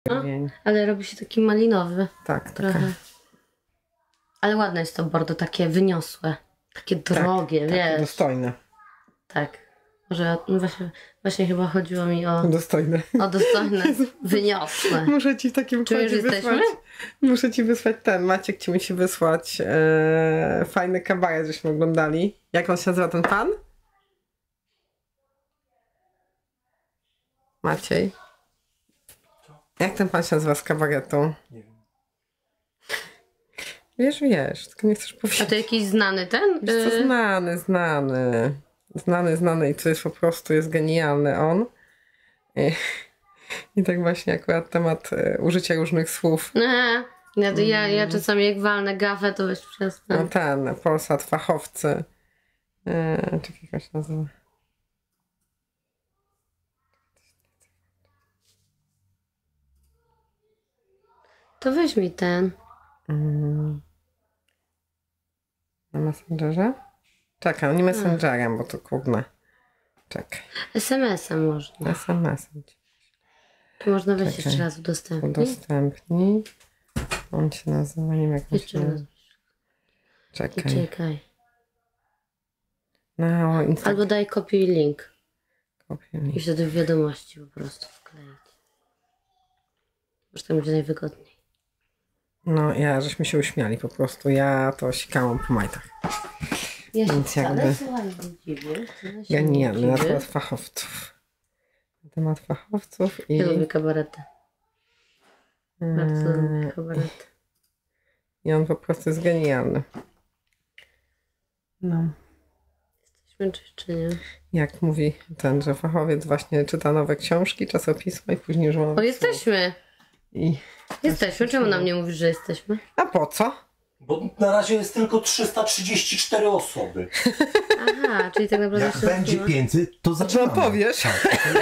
czerwień. Ale robi się taki malinowy. Tak, Trochę. taka. Ale ładne jest to bordo, takie wyniosłe. Takie drogie, Takie wiesz. dostojne. Tak. Może no właśnie chyba chodziło mi o Dostojne. dostojne, wyniosłe. Muszę ci w takim Czujesz, układzie jesteśmy? wysłać. Muszę ci wysłać ten. Maciek ci musi wysłać fajny kabaret, żeśmy oglądali. Jak on się nazywa, ten pan? Maciej. Jak ten pan się nazywa z kabaretu? Nie wiem. Wiesz, tylko nie chcesz powiedzieć. A to jakiś znany ten? Wiesz co, znany i to jest po prostu, jest genialny on. I tak właśnie akurat temat użycia różnych słów. Ja czasami jak walnę gafę, to weź przestań. No ten, Polsat, fachowcy. Czekaj, jak się nazywa? To weź mi ten. Na Messengerze? Czekaj, no nie Messengerem, bo to kurna. Czekaj. SMS-em można. SMS-em. To można weź Czekaj. jeszcze raz udostępnić. Udostępnij. On się nazywa, nie wiem jak on Jeszcze się raz. nazywa. I Czekaj. czekaj. No, Albo daj kopiuj link. Instagram. I wtedy w wiadomości po prostu wkleić. Może tak będzie najwygodniej. No, żeśmy się uśmiali po prostu. Ja to sikałam po majtach. Ja się Więc wcale jakby słuchaj, nie dziwię. genialny na temat fachowców. Na temat fachowców i... Ja lubię kabarety. Bardzo lubię kabarety. I on po prostu jest genialny. No. Jesteśmy czy nie? Jak mówi ten, że fachowiec właśnie czyta nowe książki, czasopisma i później już O, jesteśmy! I... Jesteśmy. Czemu nam nie mówisz, że jesteśmy? A po co? Bo na razie jest tylko 334 osoby. Aha, czyli tak naprawdę Jak jeszcze będzie nie ma. 500, to Co zaczynamy. powiesz? Tak, to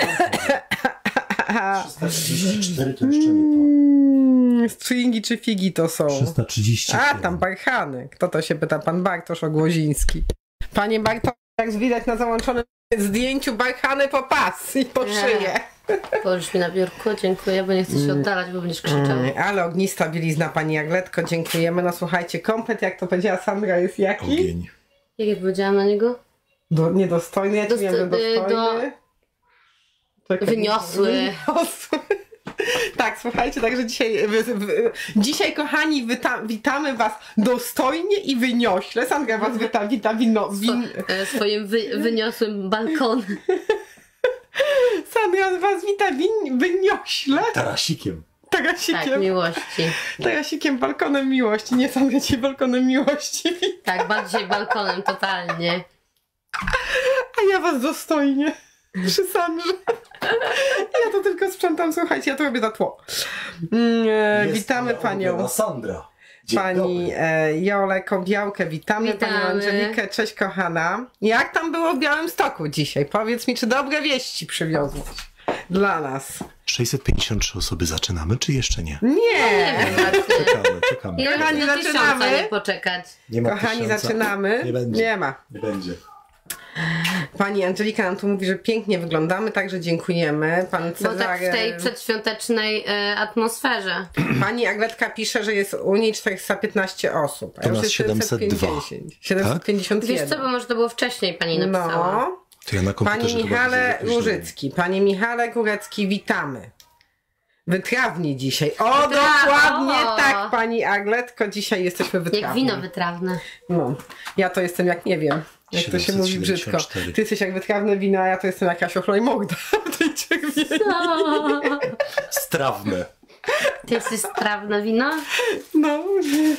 ja wam powiem. 334 to jeszcze nie Stringi czy figi to są? to. 330. A, tam Barchany. Kto to się pyta? Pan Bartosz Ogłoziński. Panie Bartosz, jak widać na załączonym zdjęciu, Barchany po pas i po szyję. Położysz mi na biurku, dziękuję, bo nie chcę się oddalać, bo będziesz krzyczał. Ale ognista bielizna, pani Agletko, dziękujemy. No słuchajcie, komplet, jak to powiedziała Sandra, jest jaki? Ogień. Jak ja powiedziałam na niego? Niedostojny, ja ci wiem, że dostojny. Czekaj. Wyniosły. Wyniosły. Tak, słuchajcie, także dzisiaj kochani, witamy was dostojnie i wyniośle. Sandra was wita Swoim wyniosłym balkonem. Sandra was wita wyniośle. Tarasikiem. Tarasikiem. Tak, miłości. Tarasikiem, balkonem miłości. Nie, Sandra cię balkonem miłości. Tak, bardziej balkonem, totalnie. A ja was dostojnie. Przy Sandrze. Ja to tylko sprzątam, słuchajcie, ja to robię za tło. Witamy panią. Sandra. Dzień Pani Jolę Kobiałkę, witamy. Panią Angelikę, cześć kochana. Jak tam było w Białymstoku dzisiaj? Powiedz mi, czy dobre wieści przywiozłeś dla nas? 653 osoby zaczynamy, czy jeszcze nie? Nie! Czekamy. Ja Kochani, już do 1000 zaczynamy. nie poczekać. Nie ma Kochani, 1000. zaczynamy. Nie będzie. Nie ma. Nie będzie. Pani Angelika nam tu mówi, że pięknie wyglądamy, także dziękujemy. Pan Bo Cezary... tak w tej przedświątecznej atmosferze. Pani Agletka pisze, że jest u niej 415 osób. To nas 702. 751. Wiesz co, bo może to było wcześniej pani napisała. No. To ja na komputerze Panie chyba Michale widzę jakoś Różycki, panie Michale Górecki, witamy. Wytrawni dzisiaj. O, dokładnie o. tak, pani Agletko, dzisiaj jesteśmy wytrawni. Jak wino wytrawne. No, ja to jestem jak nie wiem, jak to się mówi brzydko. 774. Ty jesteś jak wytrawne wino, a ja to jestem jak Jasio Chlojmogda w tej czerwieni. Strawne. Ty jesteś strawne wino? No, nie.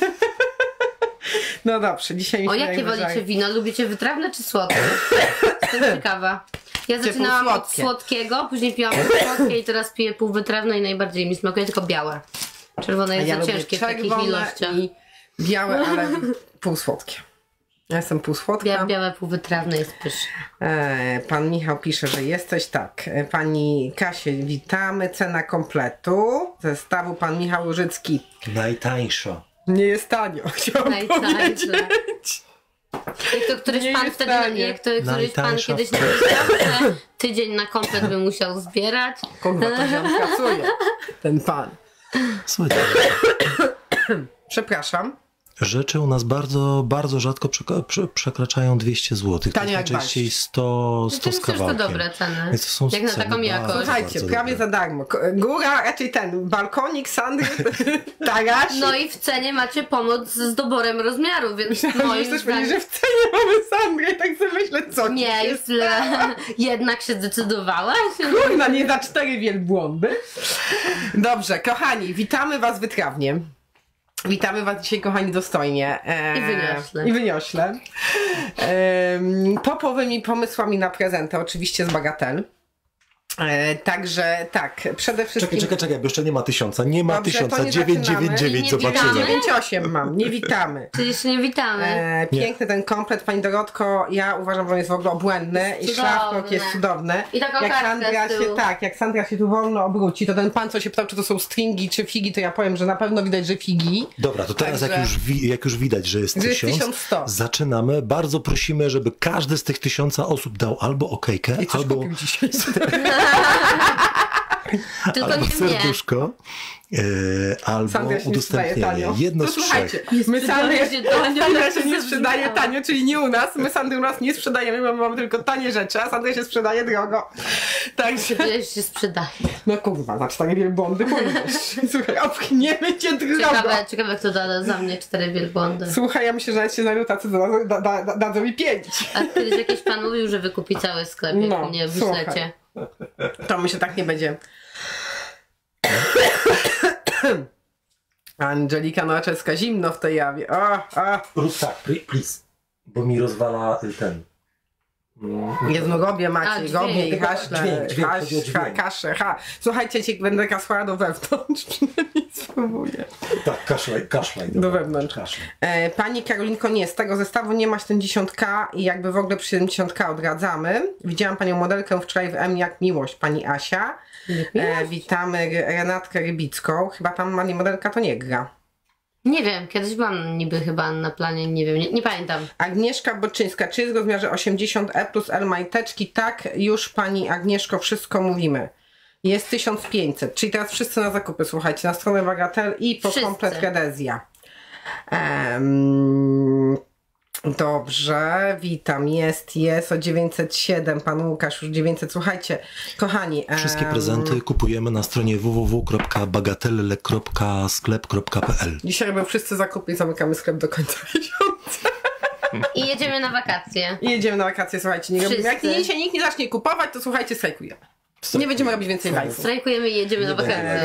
No dobrze, dzisiaj mi O, się jakie wydaje, wolicie wino? Lubicie wytrawne czy słodkie? Jestem ciekawa. Ja zaczynałam od półsłodkie. słodkiego, później piłam słodkie i teraz piję półwytrawne i najbardziej mi smakuje tylko białe. Czerwone jest ja za lubię ciężkie w takich czerwone ilościach. i białe, ale półsłodkie. Ja jestem półsłodka. Białe półwytrawne jest pyszne. Pan Michał pisze, że jesteś tak. Pani Kasię, witamy. Cena kompletu zestawu pan Michał Łużycki. Najtańsza. Nie jest tanio, chciałam powiedzieć. Jak to któryś Nie pan jest wtedy, tanie. jak to któryś pan Najtańsza kiedyś w napisał, że tydzień na komplet by musiał zbierać. Kurwa, to się on pracuje, ten pan. Słuchaj, Przepraszam. rzeczy u nas bardzo, bardzo rzadko przekraczają 200 zł. Tanio jak Najczęściej 100 To z jest też to kawałkiem. dobre ceny. Więc to są Jak na ceny taką jakość. bardzo, Słuchajcie, bardzo prawie dobre. za darmo. Góra, raczej ten balkonik, Sandry, taraś. No i w cenie macie pomoc z doborem rozmiaru, więc Myślałam, że moim chcesz powiedzieć, zdaniem... że w cenie mamy Sandrę i tak sobie myślę, co Nie, ci się jest źle. Jednak się zdecydowałaś? Kurna, nie za 4 wielbłądy. Dobrze, kochani, witamy was wytrawnie. Witamy was dzisiaj, kochani, dostojnie. I wyniośle. I wyniośle. Topowymi pomysłami na prezenty, oczywiście z Bagatel. Także tak, przede wszystkim... Czekaj, bo jeszcze nie ma 1000. Nie ma Dobrze, 1000, to nie 999 zaczynamy. zobaczymy. 9,8 mam, nie witamy. Czyli jeszcze nie witamy. Piękny ten komplet, pani Dorotko. Ja uważam, że on jest w ogóle obłędny i Cudowny. szlafrok jest cudowny. I ta kokardka z tyłu. Jak Sandra się tu wolno obróci, to ten pan, co się pytał, czy to są stringi, czy figi, to ja powiem, że na pewno widać, że figi. Dobra, to teraz Także- jak już widać, że jest Że jest 1000, 1100. zaczynamy. Bardzo prosimy, żeby każdy z tych 1000 osób dał albo okejkę, I coś albo, kupił dzisiaj. Tylko albo nie mnie. serduszko, albo Sandra się nie sprzedaje udostępnienie. tanio. Jedno To z trzech. słuchajcie, my sprzedaje się tanio, Sandra jak się to nie sprzedaje zabrzmiało. tanio, czyli nie u nas. My Sandry u nas nie sprzedajemy, bo my mamy tylko tanie rzeczy, a Sandra się sprzedaje drogo. Także, Gdzieś się sprzedaje. no kurwa, za 4 wielbłądy pójdziesz. Słuchaj, opchniemy cię drogo. Ciekawe kto da za mnie 4 wielbłądy. Słuchaj, ja myślę, że nawet się znajdą tacy, dadzą mi 5. A kiedyś jakiś pan mówił, że wykupi cały sklep, jak No, mnie słuchaj. wyślecie. To my się tak nie będzie. Angelika Nowaczewska, zimno w tej jawie. Rób tak, please, bo mi rozwala ten. Jedno robię, Maciej, dźwięk. robię i haśle, Dźwięk, chodzi o dźwięk. kaszę, Słuchajcie, będę kasłała do wewnątrz, przynajmniej spróbuję. Tak, kaszlaj. Do wewnątrz. Kaszlaj. Pani Karolinko, nie, z tego zestawu nie ma 70K i jakby w ogóle przy 70K odradzamy. Widziałam panią modelkę wczoraj w M jak miłość, pani Asia. Witamy Renatkę Rybicką. Chyba tam pani modelka to nie gra. Nie wiem, kiedyś byłam niby chyba na planie, nie wiem, nie pamiętam. Agnieszka Boczyńska, czy jest w rozmiarze 80E plus L majteczki? Tak, już pani Agnieszko, wszystko mówimy. Jest 1500, czyli teraz wszyscy na zakupy, słuchajcie, na stronę Bagatel i po Wszyscy. komplet Redezja. Dobrze, witam, jest o 907, pan Łukasz już 900, słuchajcie, kochani. Wszystkie prezenty kupujemy na stronie www.bagatelle.sklep.pl. Dzisiaj robią wszyscy zakupy i zamykamy sklep do końca miesiąca. I jedziemy na wakacje. I jedziemy na wakacje, słuchajcie, nie robimy. Jak Wszyscy. dzisiaj nikt nie zacznie kupować, to słuchajcie, strajkujemy. Nie będziemy robić więcej live'ów. Strajkujemy i jedziemy na wakacje.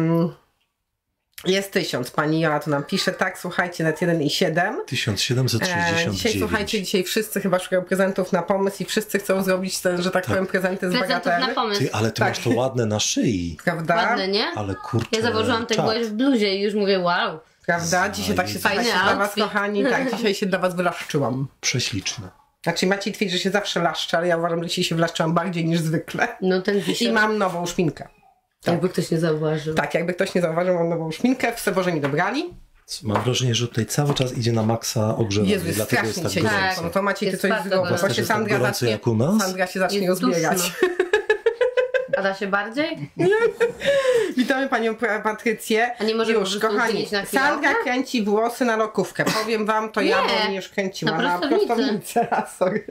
Jest 1000, pani Jola tu nam pisze, tak, słuchajcie, net 1,7. 1769. Dzisiaj, słuchajcie, dzisiaj wszyscy chyba szukają prezentów na pomysł i wszyscy chcą zrobić ten, że tak powiem, prezenty z Prezentów Bagateli. na pomysł. Ty, ale ty Tak. masz to ładne na szyi. Prawda? Ładne, nie? Ale kurczę. Ja założyłam ten czad. gość w bluzie i już mówię wow. Prawda? Dzisiaj tak się, Fajny dla was, outfit. kochani, tak, dzisiaj się dla was wylaszczyłam. Prześliczne. Znaczy Maciej twierdzi, że się zawsze laszczy, ale ja uważam, że dzisiaj się wylaszczyłam bardziej niż zwykle. No ten I wisior. mam nową szminkę. Jakby ktoś nie zauważył. Tak, jakby ktoś nie zauważył, mam nową szminkę, w Seborze mi dobrali. Mam wrażenie, że tutaj cały czas idzie na maksa ogrzewanie, Jezu, jest dlatego jest strasznie tak dzisiaj gorąco. ciepło. No to Maciej, ty Jest coś bardzo zrobił. gorąco. Właśnie Jest tak Sandra gorąco zacznie, jak u nas? Sandra się zacznie Jest rozbiegać. duszno. A da się bardziej? Witamy panią Patrycję. A nie może po już, prostu kochani, uchylić na chwilę Sandra oka? kręci włosy na lokówkę. Powiem wam, to ja Nie, bym już kręciła na na prostownicę. prostownicę. A, sorry.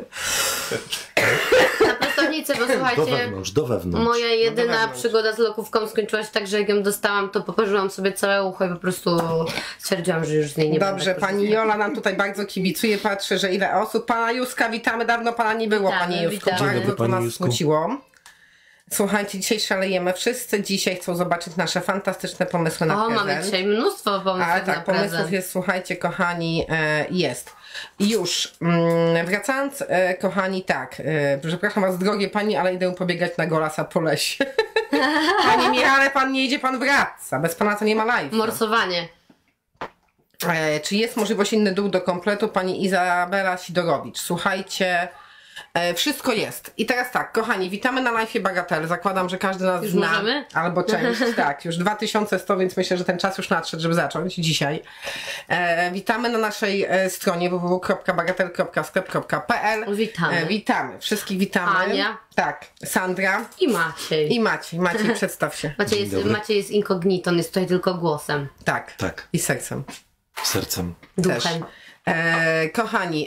Na prostownicę, bo Do słuchajcie, wewnątrz, do wewnątrz. moja jedyna wewnątrz. przygoda z lokówką skończyła się tak, że jak ją dostałam, to poparzyłam sobie całe ucho i po prostu stwierdziłam, że już z niej nie Dobrze, będę pani korzystać. Jola nam tutaj bardzo kibicuje, patrzy, że ile osób. Pana Juska, witamy, dawno pana nie było, Witamy, pani Jusko. witamy. Dzień Bardzo dobry, to pani nas Jusku. smuciło. Słuchajcie, dzisiaj szalejemy. Wszyscy dzisiaj chcą zobaczyć nasze fantastyczne pomysły na O, prezent. mamy dzisiaj mnóstwo pomysłów Ale na tak, prezent. pomysłów jest, słuchajcie, kochani, jest. Już, wracając, kochani, tak, przepraszam was, drogie pani, ale idę pobiegać na Golasa po lesie. Panie Michale, pan nie idzie, pan wraca. Bez pana to nie ma live. Morsowanie. Czy jest możliwość inny dół do kompletu? Pani Izabela Sidorowicz. Słuchajcie, Wszystko jest. I teraz tak, kochani, witamy na live Bagatelle. Zakładam, że każdy nas Już zna. możemy? Albo część, tak. Już 2100, więc myślę, że ten czas już nadszedł, żeby zacząć dzisiaj. Witamy na naszej stronie www.bagatelle.sklep.pl. Witamy. Witamy. Wszystkich witamy. Ania. Tak. Sandra. I Maciej. I Maciej. Maciej, przedstaw się. Maciej jest incognito, on jest tutaj tylko głosem. Tak. Tak. I sercem. Sercem. Duchem. Kochani,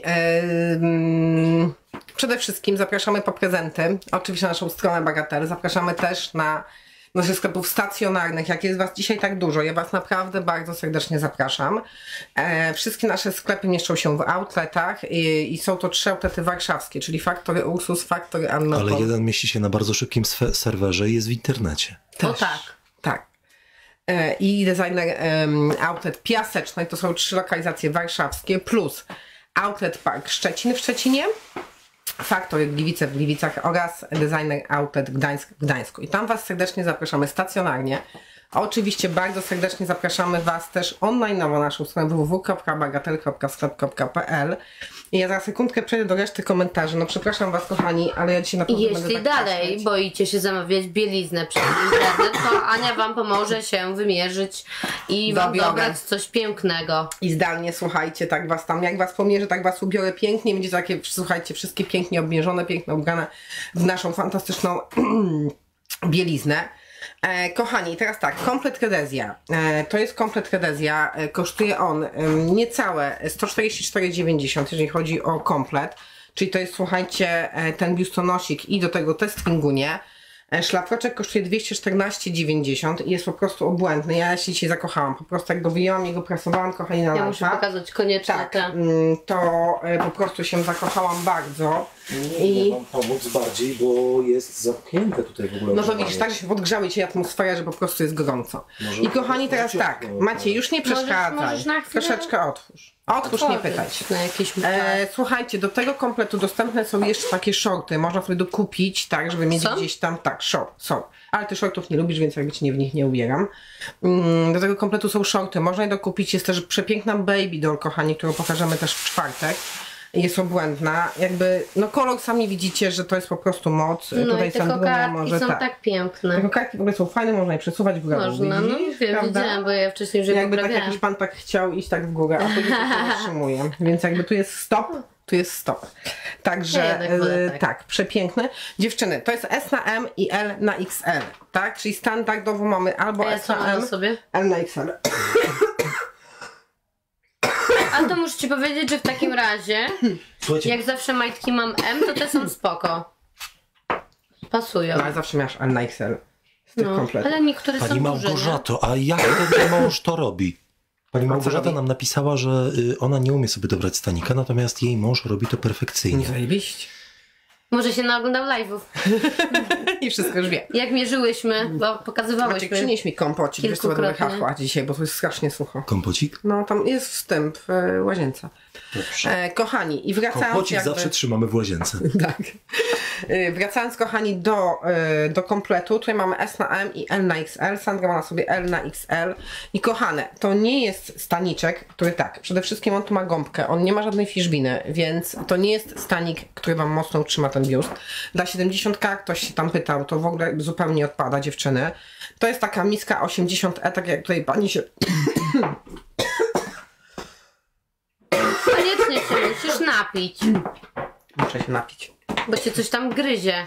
przede wszystkim zapraszamy po prezenty, oczywiście na naszą stronę Bagatelle, zapraszamy też na naszych sklepów stacjonarnych, jak jest Was dzisiaj tak dużo, ja Was naprawdę bardzo serdecznie zapraszam. Wszystkie nasze sklepy mieszczą się w outletach i są to 3 outlety warszawskie, czyli Factory Ursus, Factory Unknown. Ale jeden mieści się na bardzo szybkim serwerze i jest w internecie. O tak. Tak. I designer outlet Piasecznej, to są 3 lokalizacje warszawskie, plus outlet Park Szczecin w Szczecinie, Factory Gliwice w Gliwicach oraz designer outlet Gdańsk w Gdańsku. I tam Was serdecznie zapraszamy stacjonarnie. Oczywiście bardzo serdecznie zapraszamy Was też online na naszą stronę www.bagatelle.sklep.pl. I ja za sekundkę przejdę do reszty komentarzy. No przepraszam Was, kochani, ale ja dzisiaj na pewno będę Jeśli tak dalej patrzeć. boicie się zamawiać bieliznę przez internet, to Ania Wam pomoże się wymierzyć i Wam Dobiorę. dobrać coś pięknego. I zdalnie, słuchajcie, tak Was tam, jak Was pomierzę, tak Was ubiorę pięknie, będzie takie, słuchajcie, wszystkie pięknie obmierzone, pięknie ubrane w naszą fantastyczną bieliznę. Kochani, teraz tak, komplet Redezja. To jest komplet Redezja, kosztuje on niecałe 144,90, jeżeli chodzi o komplet, czyli to jest, słuchajcie, ten biustonosik i do tego te stringunie. Szlafroczek kosztuje 214,90 i jest po prostu obłędny. Ja się dzisiaj zakochałam. Po prostu jak go wyjęłam, jego prasowałam, kochani, na Ja muszę live'a. pokazać koniecznie Tak, te. to po prostu się zakochałam bardzo. Nie wam pomóc bardziej, bo jest zamknięte tutaj w ogóle. No to widzisz, tak się podgrzały Cię atmosfera, że po prostu jest gorąco. Może I kochani, teraz możecie- tak, Maciej, już nie przeszkadzaj. możesz na chwilę? Troszeczkę otwórz. Otwórz, nie pytaj. Na jakiś Słuchajcie, do tego kompletu dostępne są jeszcze takie shorty. Można sobie dokupić, tak, żeby mieć Są? gdzieś tam, tak, są. Ale ty shortów nie lubisz, więc jakby Cię w nich nie ubieram. Do tego kompletu są shorty. Można je dokupić. Jest też przepiękna baby doll, kochani, którą pokażemy też w czwartek. Jest obłędna. Jakby, no kolor sami widzicie, że to jest po prostu moc. No Tutaj i te Sandrunia kokardki może są tak piękne. Te kokardki w ogóle są fajne, można je przesuwać w górę. Można, no widzisz, wiem, prawda? widziałam, bo ja wcześniej już je Jakby tak poprawiałam. jakiś pan tak chciał iść tak w górę, a później się zatrzymuje. Więc jakby tu jest stop, tu jest stop. Także Ja jednak wolę tak. tak, przepiękny. Dziewczyny, to jest S na M i L na XL, tak? Czyli standardowo mamy albo A ja S co na mam M, na sobie? L na XL. Ale to muszę Ci powiedzieć, że w takim razie, Słuchajcie, jak zawsze majtki mam M, to te są spoko. Pasują. No ale zawsze miałeś L na XL z tych No, kompletów. ale niektóre Pani są duże, nie? Małgorzato, a jak ten mąż to robi? Pani Małgorzata robi? nam napisała, że ona nie umie sobie dobrać stanika, natomiast jej mąż robi to perfekcyjnie. Zajebiście. Może się naoglądał live'ów. I wszystko już wie. Jak mierzyłyśmy, bo Maciek, pokazywałyśmy. przynieś mi kompocik, wiesz co będę Kilkukrotnie. wychachła dzisiaj, bo to jest strasznie sucho. Kompocik? No tam jest wstęp w łazience. Dobrze. Kochani, i wracając Kompocik jakby... zawsze trzymamy w łazience. Tak. Wracając, kochani, do kompletu. Tutaj mamy S na M i L na XL. Sandra ma na sobie L na XL. I kochane, to nie jest staniczek, który tak, przede wszystkim on tu ma gąbkę. On nie ma żadnej fiszbiny, więc to nie jest stanik, który Wam mocno utrzyma ten biust. Dla 70, ktoś się tam pytał, to w ogóle zupełnie odpada, dziewczyny. To jest taka miska 80E, tak jak tutaj pani się... Koniecznie się musisz napić, Muszę się napić. bo Cię coś tam gryzie.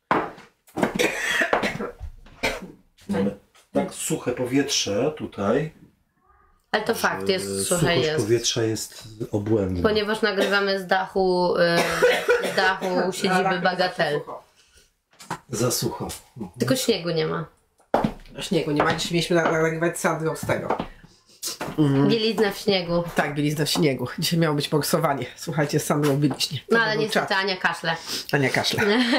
Mamy tak suche powietrze tutaj. Ale to fakt, jest suche Suchość jest. powietrza jest obłędna. Ponieważ nagrywamy z dachu siedziby Bagatelle. Za sucho. Tylko śniegu nie ma. Śniegu nie ma, dzisiaj mieliśmy nagrywać Sandrą z tego. Bielizna w śniegu. Tak, bielizna w śniegu. Dzisiaj miało być boksowanie. Słuchajcie, z Sandrą biliśnie. No ale niestety Ania kaszle. A nie kaszle.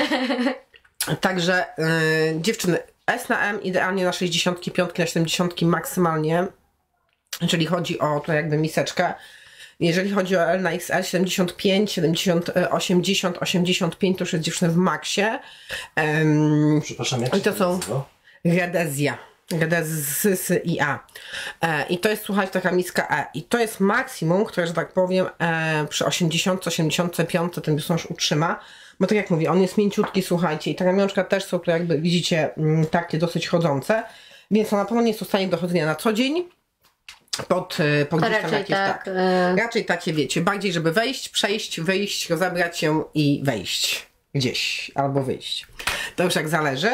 Także dziewczyny, S na M idealnie na 65, na 70 maksymalnie. Jeżeli chodzi o to jakby miseczkę. Jeżeli chodzi o L na XL 75, 70, 80, 85 to już jest dziewczyny w maksie. Przepraszam, jak I się to są nazywa? Redezja. Redezysy i A. I to jest, słuchajcie, taka miska E. I to jest maksimum, które, że tak powiem, przy 80, 85 ten biustonosz utrzyma. bo tak jak mówię, on jest mięciutki, słuchajcie, i ta ramionczka też są tu jakby, widzicie, takie dosyć chodzące, więc on na pewno nie jest w stanie do chodzenia na co dzień. Pod gdzieś tam raczej jakieś, tak. Raczej takie, wiecie, bardziej żeby wejść, przejść, wyjść, rozebrać się i wejść gdzieś, albo wyjść. To już jak zależy.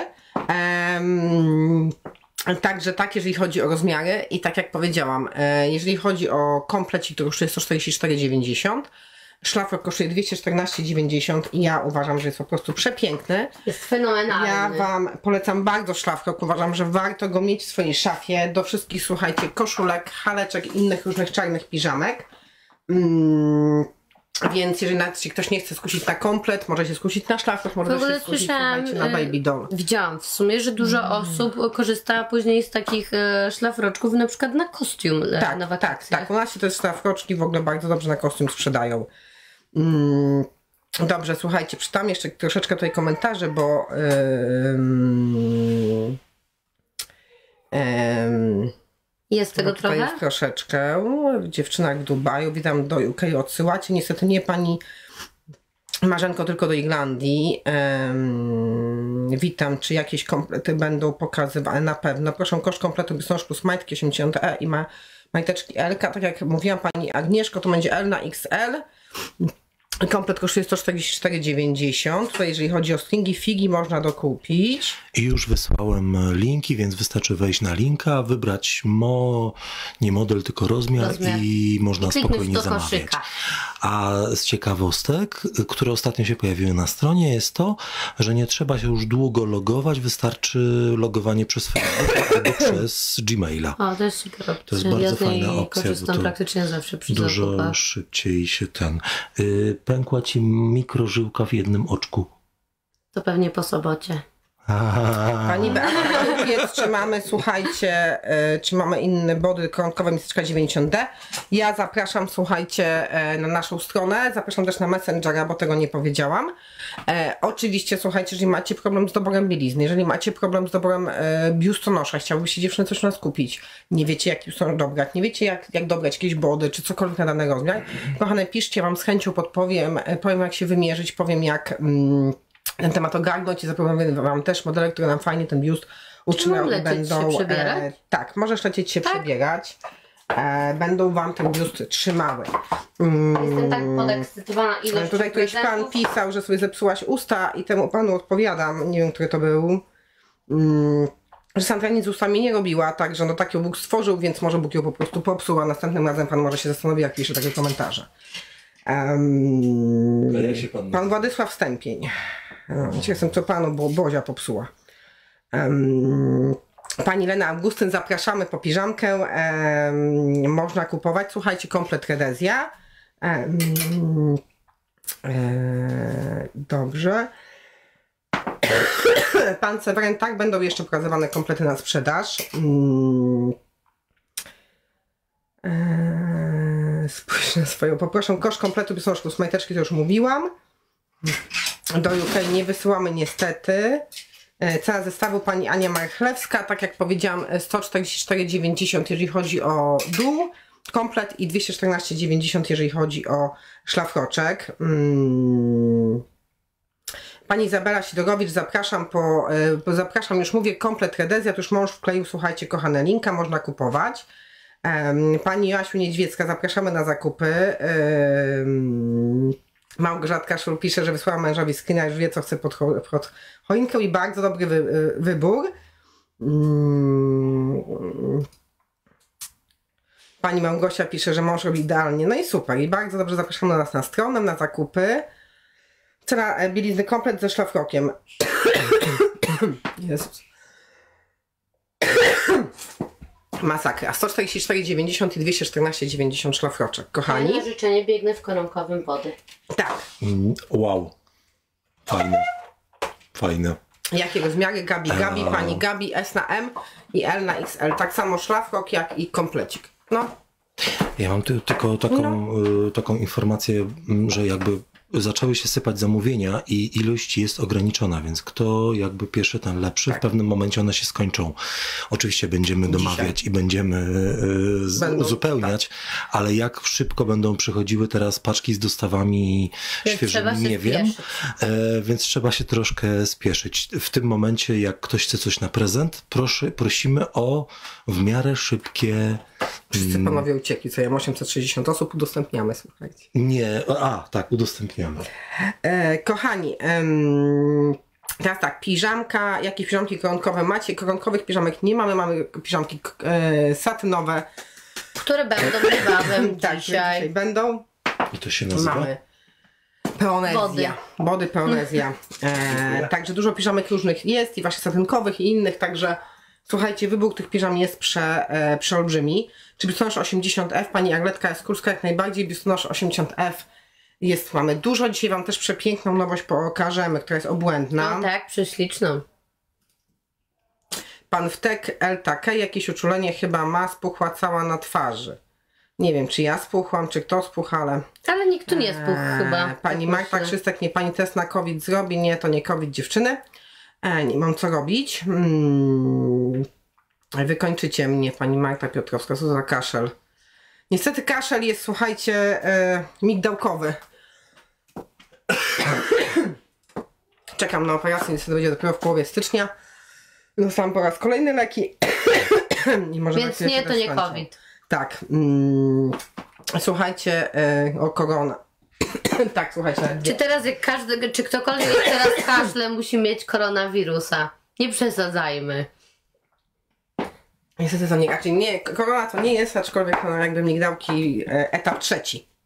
Także tak, jeżeli chodzi o rozmiary i tak jak powiedziałam, jeżeli chodzi o komplecik, to kosztuje 144,90, szlafrok kosztuje 214,90 i ja uważam, że jest po prostu przepiękny. Jest fenomenalny. Ja Wam polecam bardzo szlafrok, uważam, że warto go mieć w swojej szafie do wszystkich, słuchajcie, koszulek, haleczek, innych różnych czarnych piżamek. Więc jeżeli nawet ktoś nie chce skusić na komplet, może się skusić na szlafrok, może się skusić, słuchajcie, na baby doll. Widziałam w sumie, że dużo osób korzysta później z takich szlafroczków na przykład na kostium na wakacje. Tak. U nas się te szlafroczki w ogóle bardzo dobrze na kostium sprzedają. Dobrze, słuchajcie, przeczytam jeszcze troszeczkę tutaj komentarzy, bo jest tego tutaj trochę? jest troszeczkę. W dziewczynach w Dubaju, witam, do UK odsyłacie. Niestety nie pani Marzenko, tylko do Irlandii. Witam, czy jakieś komplety będą pokazywane? Na pewno. Proszę, koszt kompletu biustonosz plus majtki 80E i ma majteczki L. Tak jak mówiłam pani Agnieszko, to będzie L na XL. Komplet kosztuje 144,90. Tutaj jeżeli chodzi o stringi, figi można dokupić. I już wysłałem linki, więc wystarczy wejść na linka, wybrać nie model, tylko rozmiar i można spokojnie zamawiać. Koszyka. A z ciekawostek, które ostatnio się pojawiły na stronie, jest to, że nie trzeba się już długo logować, wystarczy logowanie przez Facebook albo przez Gmaila. O, to jest super opcja. To jest bardzo fajna opcja. Korzystam praktycznie zawsze przy dużo zakupach. szybciej się pękła ci mikrożyłka w jednym oczku. To pewnie po sobocie. Pani Beata, powiedz, czy mamy, słuchajcie, czy mamy inny body koronkowe miseczka 90D. Ja zapraszam, słuchajcie, na naszą stronę, zapraszam też na Messengera, bo tego nie powiedziałam. Oczywiście, słuchajcie, jeżeli macie problem z doborem bielizny, jeżeli macie problem z doborem biustonosza, chciałybyście dziewczyny coś u nas kupić, nie wiecie jaki biustonosz dobrać, nie wiecie jak dobrać jakieś body, czy cokolwiek na dany rozmiar, kochane, piszcie, Wam z chęcią podpowiem, powiem jak się wymierzyć, powiem jak ten temat ogarnąć i zaproponuję Wam też modele, które nam fajnie ten biust utrzymają i będą... się przebierać? Tak, możesz lecieć się przebierać. Będą Wam ten biust trzymały. Jestem tak podekscytowana ilością tutaj któryś pan pisał, że sobie zepsułaś usta i temu panu odpowiadam, nie wiem, który to był, że Sandra nic z ustami nie robiła, także no tak ją Bóg stworzył, więc może Bóg ją po prostu popsuł, a następnym razem pan może się zastanowi, jak pisze takie komentarze. Pan Władysław Stępień. Ciekaw jestem, co panu Bozia popsuła. Pani Lena Augustyn, zapraszamy po piżamkę. Można kupować. Słuchajcie, komplet Redezja. Dobrze. Pan Seweryn, tak, będą jeszcze pokazywane komplety na sprzedaż. Spójrz na swoją. Poproszę koszt kompletu biustonosz plus majteczki, to już mówiłam. Do UK nie wysyłamy niestety. Cena zestawu pani Ania Marchlewska, tak jak powiedziałam, 144,90 jeżeli chodzi o dół komplet i 214,90 jeżeli chodzi o szlafroczek. Pani Izabela Sidorowicz, zapraszam, już mówię, komplet Redezja, to już mąż wkleił, słuchajcie, kochane, linka, można kupować. Pani Joasiu Niedźwiecka, zapraszamy na zakupy. Małgorzatka Szul pisze, że wysłała mężowi screena, już wie, co chce pod choinkę i bardzo dobry wybór. Pani Małgosia pisze, że mąż robi idealnie. No i super. I bardzo dobrze zapraszamy nas na stronę, na zakupy. Cena bielizny komplet ze szlafrokiem. Jezus. Masakra. 144,90 i 214,90 szlafroczek. Kochani. Na życzenie biegnę w koronkowym body. Tak. Wow. Fajne. Jakie rozmiary? Gabi, pani Gabi, S na M i L na XL. Tak samo szlafrok, jak i komplecik. No. Ja mam tylko taką informację, że jakby zaczęły się sypać zamówienia i ilość jest ograniczona, więc kto jakby pierwszy, ten lepszy. W pewnym momencie one się skończą. Oczywiście będziemy domawiać i będziemy uzupełniać, ale jak szybko będą przychodziły teraz paczki z dostawami świeżymi, nie wiem. Więc trzeba się troszkę spieszyć. W tym momencie, jak ktoś chce coś na prezent, prosimy o w miarę szybkie... Wszyscy panowie uciekli, co ja mam 860 osób, udostępniamy, słuchajcie. Nie, tak, udostępniamy. Kochani, teraz tak, piżamka, jakie piżamki koronkowe macie? Koronkowych piżamek nie mamy, mamy piżamki satynowe. Które będą niebawem dzisiaj będą. I to się nazywa? Mamy Peonezja. Body Peonezja. Także dużo piżamek różnych jest i właśnie satynkowych i innych, także słuchajcie, wybór tych piżam jest przeolbrzymi. Czy biustonosz 80F, pani Agletka Jaskurska jak najbardziej, biustonosz 80F jest, mamy dużo. Dzisiaj wam też przepiękną nowość pokażemy, która jest obłędna. No tak, prześliczną. Pan Wtek Eltake, jakieś uczulenie chyba ma, spuchła cała na twarzy. Nie wiem, czy ja spuchłam, czy kto spuchł, ale... Ale nikt tu nie spuchł chyba. Pani Marta Krzystek, nie, pani test na COVID zrobi, nie, to nie COVID, dziewczyny. Nie mam co robić. Wykończycie mnie, pani Marta Piotrowska, co za kaszel. Niestety kaszel jest, słuchajcie, migdałkowy. Czekam na operację, niestety będzie dopiero w połowie stycznia. Dostałam po raz kolejny leki. Więc nie, to nie COVID. Tak. Słuchajcie, o korona. Tak, słuchajcie. Czy ktokolwiek teraz kaszle musi mieć koronawirusa? Nie przesadzajmy. Niestety to nie, raczej nie, korona to nie jest, aczkolwiek no, jakby migdałki etap 3.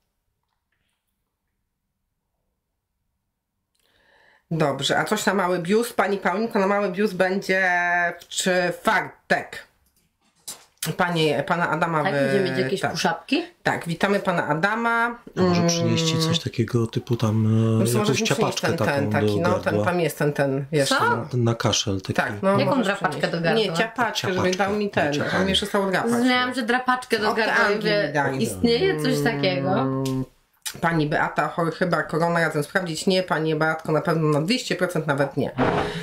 Dobrze, a coś na mały biust? Pani Paulinko, na mały biust będzie w czwartek. Pana Adama. Tak, będziemy mieć jakieś puszapki? Tak, witamy pana Adama. A może przynieść ci coś takiego typu tam, jakąś ciapaczkę taką taki, do no, tam jest ten wiesz. Na kaszel taki. Tak, no, jaką drapaczkę do gardła? Nie, ciapaczkę, żeby dał mi ten, on mnie przestał drapać. Zrozumiałam, że drapaczkę do gardła. Istnieje coś takiego? Pani Beata, chyba korona, razem sprawdzić. Nie, pani Beatko, na pewno na 200% nawet nie.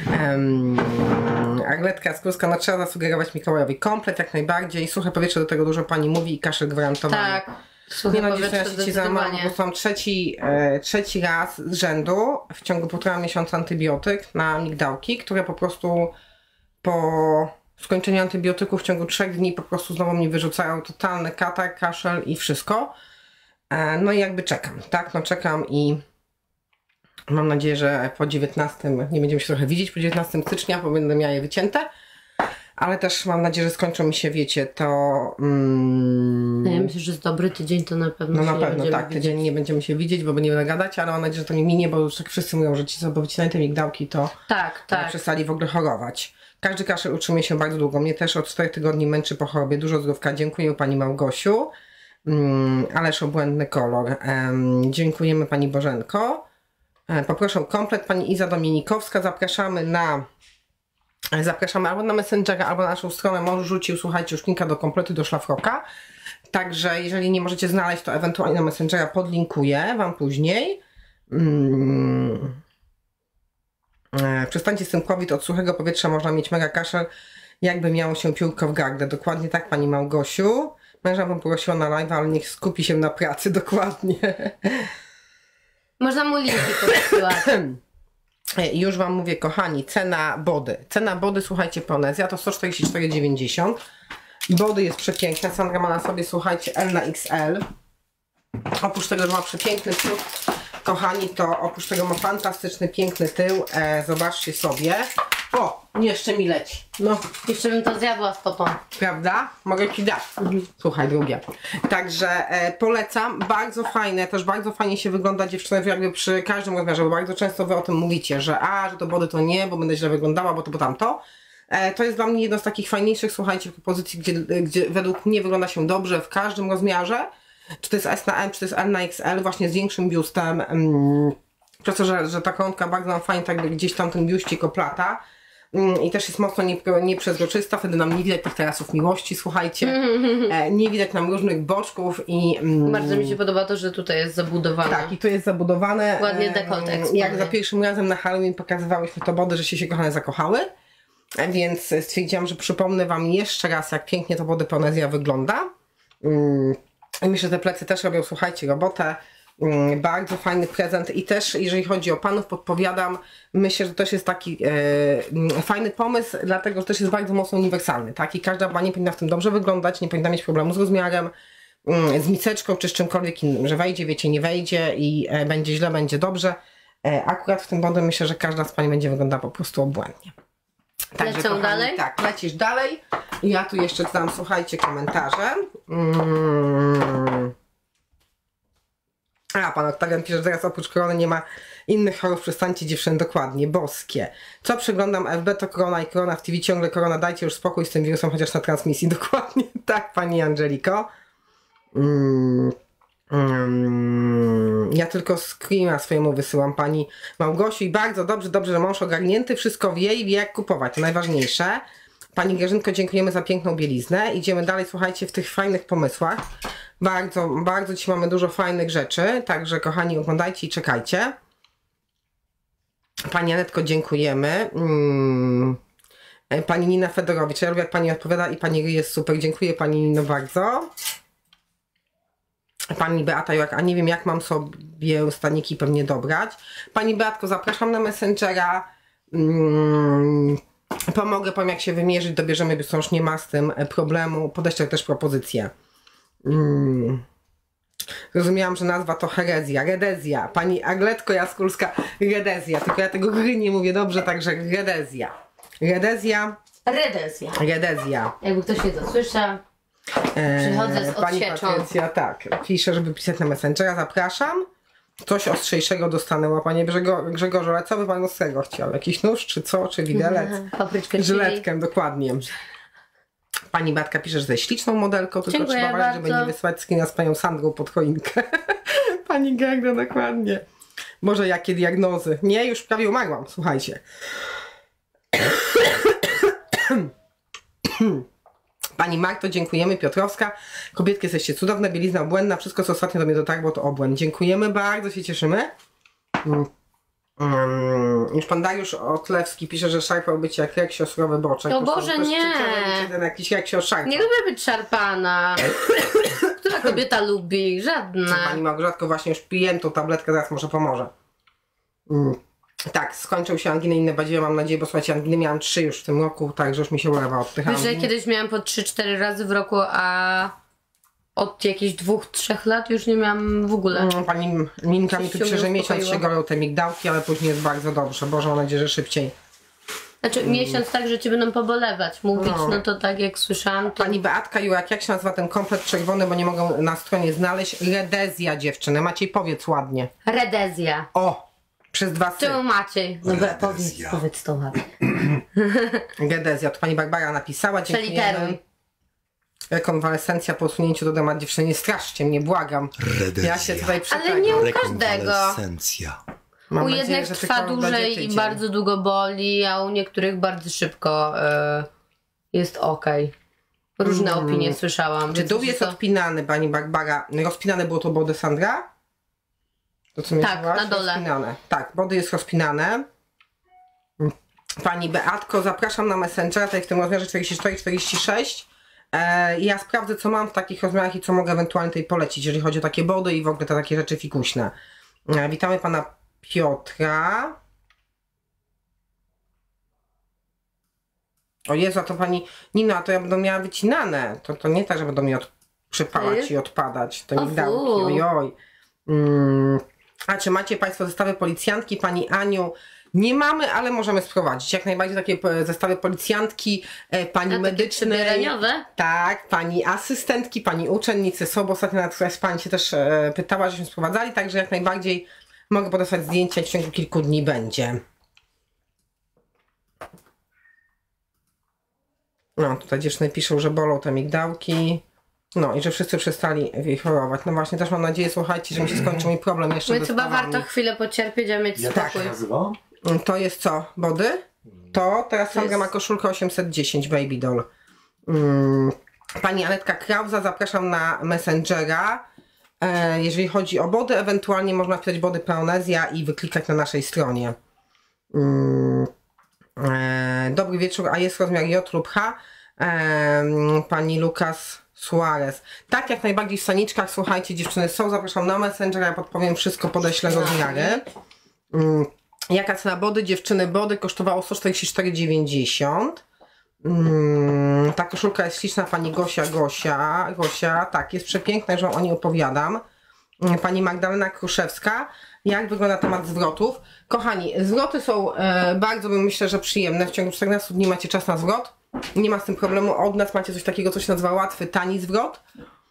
Agletka Skórska, no trzeba zasugerować Mikołajowi komplet, jak najbardziej. Suche powietrze, do tego dużo pani mówi i kaszel gwarantowany. Tak, suche powietrze zdecydowanie. Bo są trzeci raz z rzędu w ciągu 1,5 miesiąca antybiotyk na migdałki, które po prostu po skończeniu antybiotyku w ciągu 3 dni po prostu znowu mi wyrzucają totalny katar, kaszel i wszystko. No i jakby czekam, tak? No czekam i mam nadzieję, że po 19, nie będziemy się trochę widzieć po 19 stycznia, bo będę miała je wycięte, ale też mam nadzieję, że skończą mi się, wiecie, to... Ja myślę, że jest dobry tydzień, to na pewno no na pewno, tak, tydzień nie będziemy się widzieć, bo będziemy gadać, ale mam nadzieję, że to nie minie, bo już tak wszyscy mówią, że ci co wycinają te migdałki, to przestali w ogóle chorować. Każdy kaszel utrzymuje się bardzo długo, mnie też od 4 tygodni męczy po chorobie, dużo zdrówka, dziękuję pani Małgosiu. Ależ obłędny kolor. Dziękujemy pani Bożenko. Poproszę komplet pani Iza Dominikowska. Zapraszamy albo na Messengera, albo na naszą stronę. Może rzucił, słuchajcie, już linka do kompletu do szlafroka. Także jeżeli nie możecie znaleźć, to ewentualnie na Messengera podlinkuję wam później. Przestańcie z tym COVID, od suchego powietrza można mieć mega kaszel, jakby miało się piórko w gardle. Dokładnie tak, pani Małgosiu. Męża bym prosiła na live, ale niech skupi się na pracy, dokładnie. Można mu linki podsyłać. Już wam mówię, kochani, cena body. Cena body, słuchajcie, Peonezja to 144,90. Body jest przepiękna. Sandra ma na sobie, słuchajcie, L na XL. Oprócz tego, że ma przepiękny tył, kochani, to oprócz tego ma fantastyczny, piękny tył. Zobaczcie sobie. O, jeszcze mi leci. No. Jeszcze bym to zjadła z tobą. Prawda? Mogę ci dać. Słuchaj, drugie. Także polecam. Bardzo fajne. Też bardzo fajnie się wygląda dziewczyny jakby przy każdym rozmiarze, bo bardzo często wy o tym mówicie, że że to body to nie, bo będę źle wyglądała, bo tamto. To jest dla mnie jedno z takich fajniejszych, słuchajcie, propozycji, gdzie według mnie wygląda się dobrze w każdym rozmiarze. Czy to jest S na M, czy to jest L na XL, właśnie z większym biustem. Przez to, że ta kątka bardzo nam fajnie tak gdzieś tam ten biuścik oplata. i też jest mocno nieprzezroczysta, wtedy nam nie widać tych tarasów miłości, słuchajcie, nie widać nam różnych boczków i... Bardzo mi się podoba to, że tutaj jest zabudowane. Tak, i tu jest zabudowane. Ładnie dekoltek. Jak za pierwszym razem na Halloween pokazywałyśmy to body, że się kochane zakochały, więc stwierdziłam, że przypomnę Wam jeszcze raz, jak pięknie to body Ponezja wygląda. I myślę, że te plecy też robią, słuchajcie, robotę. Bardzo fajny prezent i też jeżeli chodzi o panów, podpowiadam, myślę, że też jest taki fajny pomysł, dlatego że też jest bardzo mocno uniwersalny, tak? I każda pani powinna w tym dobrze wyglądać, nie powinna mieć problemu z rozmiarem, z miseczką czy z czymkolwiek innym, że wejdzie, wiecie, nie wejdzie i będzie źle, będzie dobrze. Akurat w tym body myślę, że każda z pań będzie wyglądała po prostu obłędnie. Także, lecę kochani, dalej? Tak, lecisz dalej. Ja tu jeszcze dam, słuchajcie, komentarze. A, pan Octavian pisze, że teraz oprócz korony nie ma innych chorób, przestańcie dziewczyny, dokładnie, boskie. Co przeglądam FB to korona i korona w TV, ciągle korona, dajcie już spokój z tym wirusem, chociaż na transmisji, dokładnie, tak, pani Angeliko. Ja tylko screena swojemu wysyłam pani Małgosiu i bardzo dobrze, że mąż ogarnięty, wszystko wie i wie jak kupować, to najważniejsze. Pani Grażynko, dziękujemy za piękną bieliznę. Idziemy dalej, słuchajcie, w tych fajnych pomysłach. Bardzo dzisiaj mamy dużo fajnych rzeczy, także kochani, oglądajcie i czekajcie. Pani Anetko, dziękujemy. Pani Nina Fedorowicz, ja lubię jak pani odpowiada i pani jest super. Dziękuję pani Nino bardzo. Pani Beata Joak, a nie wiem jak mam sobie staniki pewnie dobrać. Pani Beatko, zapraszam na Messengera. Pomogę, powiem jak się wymierzyć, dobierzemy biustonosz, nie ma z tym problemu. Podeślę też propozycję. Rozumiałam, że nazwa to herezja, redezja. Pani Agletko Jaskulska, redezja. Tylko ja tego gry nie mówię dobrze, także redezja. Redezja. Jakby ktoś nie dosłyszał, przychodzę z Pani odsieczą. Patrycja, tak, pisze, żeby pisać na Messengera, zapraszam. Coś ostrzejszego dostanęła, panie Grzegorzu, ale co by pan ostrego chciał? Jakiś nóż, czy co, czy widelec? Papryczkę, żyletkę, dokładnie. Pani Batka pisze, że jest śliczną modelką, tylko dziękuję trzeba uważać, żeby nie wysłać screena z panią Sandrą pod choinkę. Pani Gerda, dokładnie. Może jakie diagnozy? Nie, już prawie umarłam, słuchajcie. Pani Marto, dziękujemy. Piotrowska. Kobietki, jesteście cudowne, bielizna obłędna. Wszystko, co ostatnio do mnie dotarło, to obłęd. Dziękujemy, bardzo się cieszymy. Już pan Dariusz Otlewski pisze, że szarpał być jak Reksio, surowy boczek. O Boże, nie! Jakiś Reksio szarpał. Nie lubię być szarpana. Która kobieta lubi? Żadna. Pani Małgorzatko, właśnie już piję tą tabletkę, zaraz może pomoże. Tak, skończył się anginy, inne badziewie, mam nadzieję, bo słuchajcie, anginy miałam 3 już w tym roku, także już mi się ulewa od tych angin. Wiesz, że kiedyś miałam po 3-4 razy w roku, a od jakichś 2-3 lat już nie miałam w ogóle. Pani Minka mi tu pisze, że miesiąc się gorą te migdałki, ale później jest bardzo dobrze. Boże, mam nadzieję, że szybciej. Znaczy miesiąc tak, że cię będą pobolewać, mówić, no to tak jak słyszałam. To... Pani Beatka Jurak, jak się nazywa ten komplet czerwony, bo nie mogę na stronie znaleźć. Redezja, dziewczyny. Maciej, powiedz ładnie. Redezja. O! Przez 2 sy. Czemu Maciej? Dobra, powiedz to ładnie. Redezja, to pani Barbara napisała. Dziękujemy. Rekonwalescencja po usunięciu do domu dziewczyny. Nie straszcie mnie, błagam. Redezja. Ja się tutaj Ale nie u każdego. Rekonwalescencja. Mam u nadzieję, jednych że trwa dłużej i bardzo długo boli, a u niektórych bardzo szybko jest okej. Różne opinie słyszałam. Czy dół jest odpinany, pani Barbara? Rozpinane było to body Sandra? To co tak, na dole. Rozpinane. Tak, body jest rozpinane. Pani Beatko, zapraszam na Messengera, tutaj w tym rozmiarze 44-46. Ja sprawdzę, co mam w takich rozmiarach i co mogę ewentualnie tutaj polecić, jeżeli chodzi o takie body i w ogóle te takie rzeczy fikuśne. Witamy pana Piotra. O Jezu, a to pani Nino, a to ja będę miała wycinane. To nie tak, że będą mi przypalać i odpadać. To migdałki, ojoj. A czy macie państwo zestawy policjantki? Pani Aniu, nie mamy, ale możemy sprowadzić. Jak najbardziej takie zestawy policjantki, pani medycznej. Tak, pani asystentki, pani uczennicy są, bo ostatnio pani się też pytała, żeśmy sprowadzali, także jak najbardziej mogę podesłać zdjęcia, w ciągu kilku dni będzie. No, tutaj dziewczyny piszą, że bolą te migdałki. No i że wszyscy przestali chorować. No właśnie, też mam nadzieję, słuchajcie, że mi się skończył mój problem jeszcze. Więc chyba warto chwilę pocierpieć, a mieć spokój. Jak to się nazywa? To jest co? Body? to. Teraz Sandra ma koszulkę 810 Baby Doll. Pani Anetka Krauza, zapraszam na Messengera. Jeżeli chodzi o body, ewentualnie można wpisać body Peonezja i wyklikać na naszej stronie. Dobry wieczór, a jest rozmiar J lub H? Pani Lukas Suarez. Tak, jak najbardziej w staniczkach. Słuchajcie, dziewczyny są, zapraszam na Messengera, ja podpowiem wszystko, podeślę rozmiary. Jaka cena body? Dziewczyny, body kosztowało 144,90. Ta koszulka jest śliczna, pani Gosia, tak, jest przepiękna, że o niej opowiadam. Pani Magdalena Kruszewska. Jak wygląda temat zwrotów? Kochani, zwroty są bardzo, myślę, że przyjemne. W ciągu 14 dni macie czas na zwrot. Nie ma z tym problemu. Od nas macie coś takiego, co się nazywa łatwy, tani zwrot.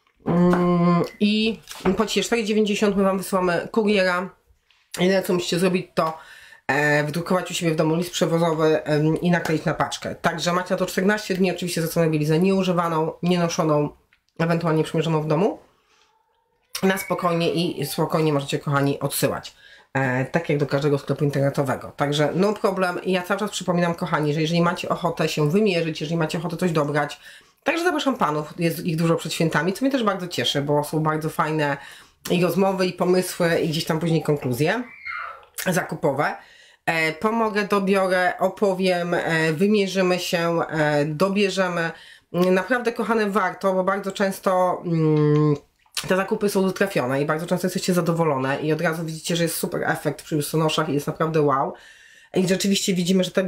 I płacicie 4,90, my wam wysyłamy kuriera. Jedyne, co musicie zrobić, to wydrukować u siebie w domu list przewozowy i nakleić na paczkę. Także macie na to 14 dni, oczywiście za cenę bieliznę nieużywaną, nienoszoną, ewentualnie przymierzoną w domu. Na spokojnie i spokojnie możecie, kochani, odsyłać. Tak jak do każdego sklepu internetowego. Także no problem. Ja cały czas przypominam, kochani, że jeżeli macie ochotę się wymierzyć, jeżeli macie ochotę coś dobrać, także zapraszam panów, jest ich dużo przed świętami, co mnie też bardzo cieszy, bo są bardzo fajne i rozmowy, i pomysły, i gdzieś tam później konkluzje zakupowe. Pomogę, dobiorę, opowiem, wymierzymy się, dobierzemy. Naprawdę, kochane, warto, bo bardzo często te zakupy są trafione i bardzo często jesteście zadowolone i od razu widzicie, że jest super efekt przy biustonoszach i jest naprawdę wow. I rzeczywiście widzimy, że te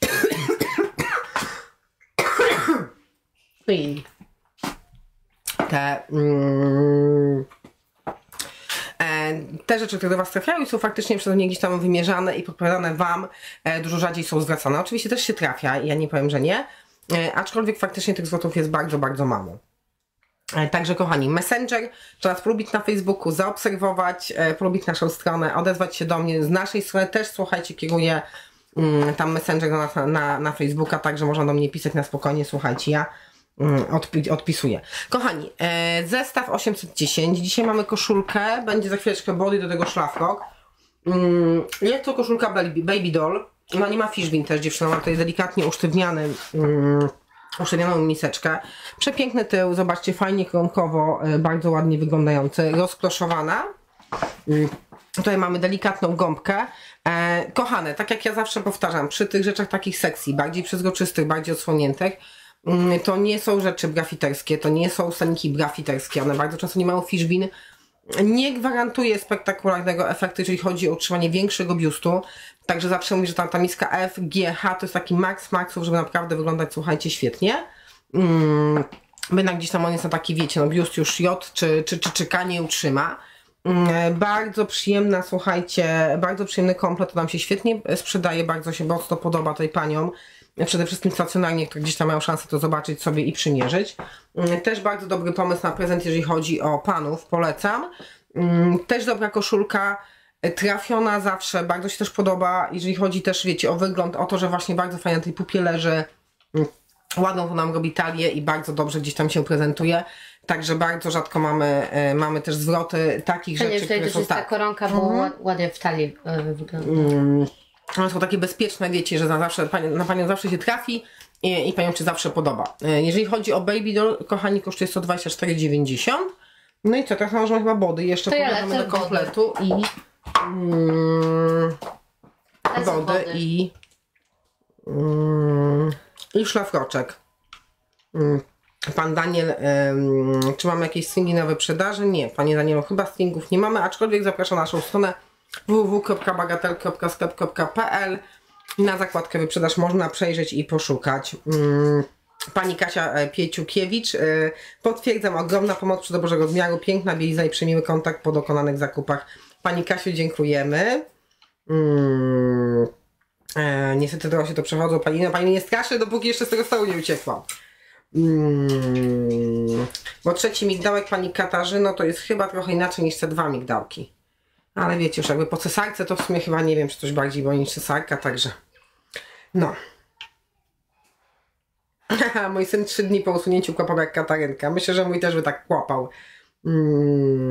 te rzeczy, które do was trafiają i są faktycznie przeze mnie gdzieś tam wymierzane i podpowiadane wam, dużo rzadziej są zwracane. Oczywiście też się trafia i ja nie powiem, że nie, aczkolwiek faktycznie tych zwrotów jest bardzo, bardzo mało. Także, kochani, Messenger, trzeba nas polubić na Facebooku, zaobserwować, polubić naszą stronę, odezwać się do mnie z naszej strony. Też, słuchajcie, kieruję tam Messenger na Facebooka, także można do mnie pisać na spokojnie, słuchajcie, ja odpisuję. Kochani, zestaw 810, dzisiaj mamy koszulkę, będzie za chwileczkę body, do tego szlafrok. Jest to koszulka Baby Doll, ona nie ma fishbin też, dziewczyna, ma tutaj delikatnie usztywniony usztywnioną miseczkę. Przepiękny tył, zobaczcie, fajnie kronkowo, bardzo ładnie wyglądający, rozkloszowana. Tutaj mamy delikatną gąbkę. Kochane, tak jak ja zawsze powtarzam, przy tych rzeczach takich sexy, bardziej przezroczystych, bardziej odsłoniętych, to nie są rzeczy brafiterskie, to nie są staniki brafiterskie, one bardzo często nie mają fishbin. Nie gwarantuje spektakularnego efektu, jeżeli chodzi o utrzymanie większego biustu. Także zawsze mówię, że ta miska F, G, H to jest taki max maxów, żeby naprawdę wyglądać, słuchajcie, świetnie. Jednak gdzieś tam on jest na taki, wiecie, no biust już J czy K nie utrzyma. Bardzo przyjemna, słuchajcie, bardzo przyjemny komplet, to nam się świetnie sprzedaje, bardzo się mocno podoba tej paniom. Przede wszystkim stacjonarnie, które gdzieś tam mają szansę to zobaczyć sobie i przymierzyć. Też bardzo dobry pomysł na prezent, jeżeli chodzi o panów, polecam. Też dobra koszulka, trafiona zawsze, bardzo się też podoba, jeżeli chodzi też, wiecie, o wygląd, o to, że właśnie bardzo fajnie na tej pupie leży, ładną to nam robi talię i bardzo dobrze gdzieś tam się prezentuje. Także bardzo rzadko mamy też zwroty takich rzeczy, które są ta koronka, bo ładnie w talii wygląda. One są takie bezpieczne, wiecie, że na panią zawsze się trafi i panią się zawsze podoba. Jeżeli chodzi o Baby Doll, kochani, kosztuje 124,90. No i co, teraz możemy chyba body jeszcze podamy do kompletu body i szlafroczek. Pan Daniel, czy mamy jakieś stringi na wyprzedaży? Nie, panie Danielu, chyba stringów nie mamy, aczkolwiek zapraszam na naszą stronę www.bagatel.sklep.pl. Na zakładkę wyprzedaż można przejrzeć i poszukać. Pani Kasia Pieciukiewicz, potwierdzam, ogromna pomoc przy doborze rozmiaru, piękna bielizna i przyjemny kontakt po dokonanych zakupach. Pani Kasiu, dziękujemy. Niestety trochę się to przechodzą. Pani nie straszy, dopóki jeszcze z tego stołu nie uciekła. Bo trzeci migdałek pani Katarzyno to jest chyba trochę inaczej niż te dwa migdałki. Ale wiecie, już jakby po cesarce to w sumie chyba nie wiem, czy coś bardziej boli niż cesarka, także no. Mój syn 3 dni po usunięciu kłapał jak Katarynka. Myślę, że mój też by tak kłapał.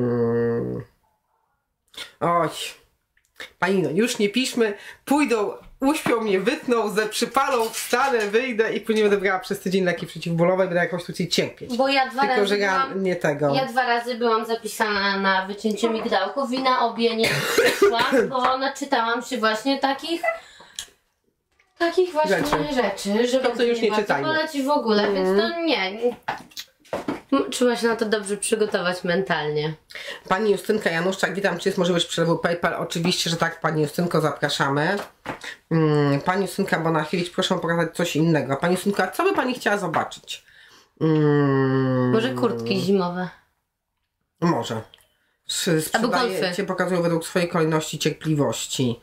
Oj. Pani, no już nie piszmy. Pójdą uśpią mnie, wytną, przypalą, wstanę, wyjdę i później będę brała przez tydzień leki przeciwbólowe i będę jakoś tutaj cierpieć. Bo ja Tylko, że ja nie tego. Ja 2 razy byłam zapisana na wycięcie migdałków i na obie nie przyszłam, bo naczytałam się właśnie takich właśnie rzeczy, że to już nie czytajmy. poleci w ogóle, więc to nie. Trzeba się na to dobrze przygotować mentalnie. Pani Justynka Januszczak, witam, czy jest możliwość przelewu PayPal? Oczywiście, że tak, Pani Justynko, zapraszamy. Pani Justynka Bonachowicz, proszę pokazać coś innego. Pani Justynka, co by Pani chciała zobaczyć? Może kurtki zimowe. Może. Sprzedaję Cię, pokazują według swojej kolejności cierpliwości.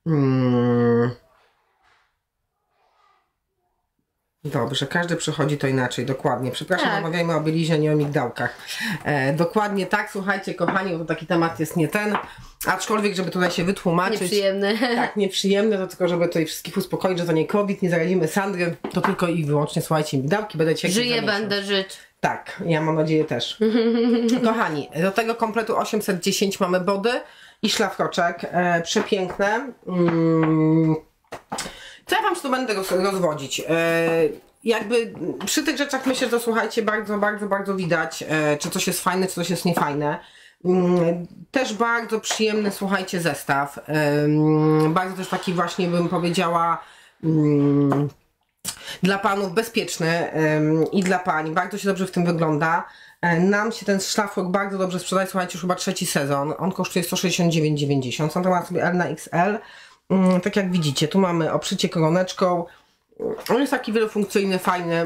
Dobrze, każdy przychodzi to inaczej, dokładnie. Przepraszam, rozmawiajmy o bieliźnie, nie o migdałkach. Dokładnie tak, słuchajcie kochani, bo taki temat jest nie ten, aczkolwiek, żeby tutaj się wytłumaczyć. Nieprzyjemny. Tak, nieprzyjemny, to tylko, żeby tutaj wszystkich uspokoić, że to nie COVID, nie zarazimy Sandry, to tylko i wyłącznie, słuchajcie, migdałki, będę Cię Żyję, będę żyć. Tak, ja mam nadzieję też. Kochani, do tego kompletu 810 mamy body i szlafroczek, przepiękne. Co ja Wam tu będę rozwodzić? Jakby przy tych rzeczach myślę, że to słuchajcie, bardzo widać, czy coś jest fajne, czy coś jest niefajne. Też bardzo przyjemny, słuchajcie, zestaw. Bardzo też taki właśnie, bym powiedziała, dla panów bezpieczny i dla pań. Bardzo się dobrze w tym wygląda. Nam się ten szlafrok bardzo dobrze sprzedaje, słuchajcie, już chyba 3. sezon. On kosztuje 169,90. Są to sobie L na XL. Tak jak widzicie, tu mamy obszycie koroneczką. On jest taki wielofunkcyjny, fajny,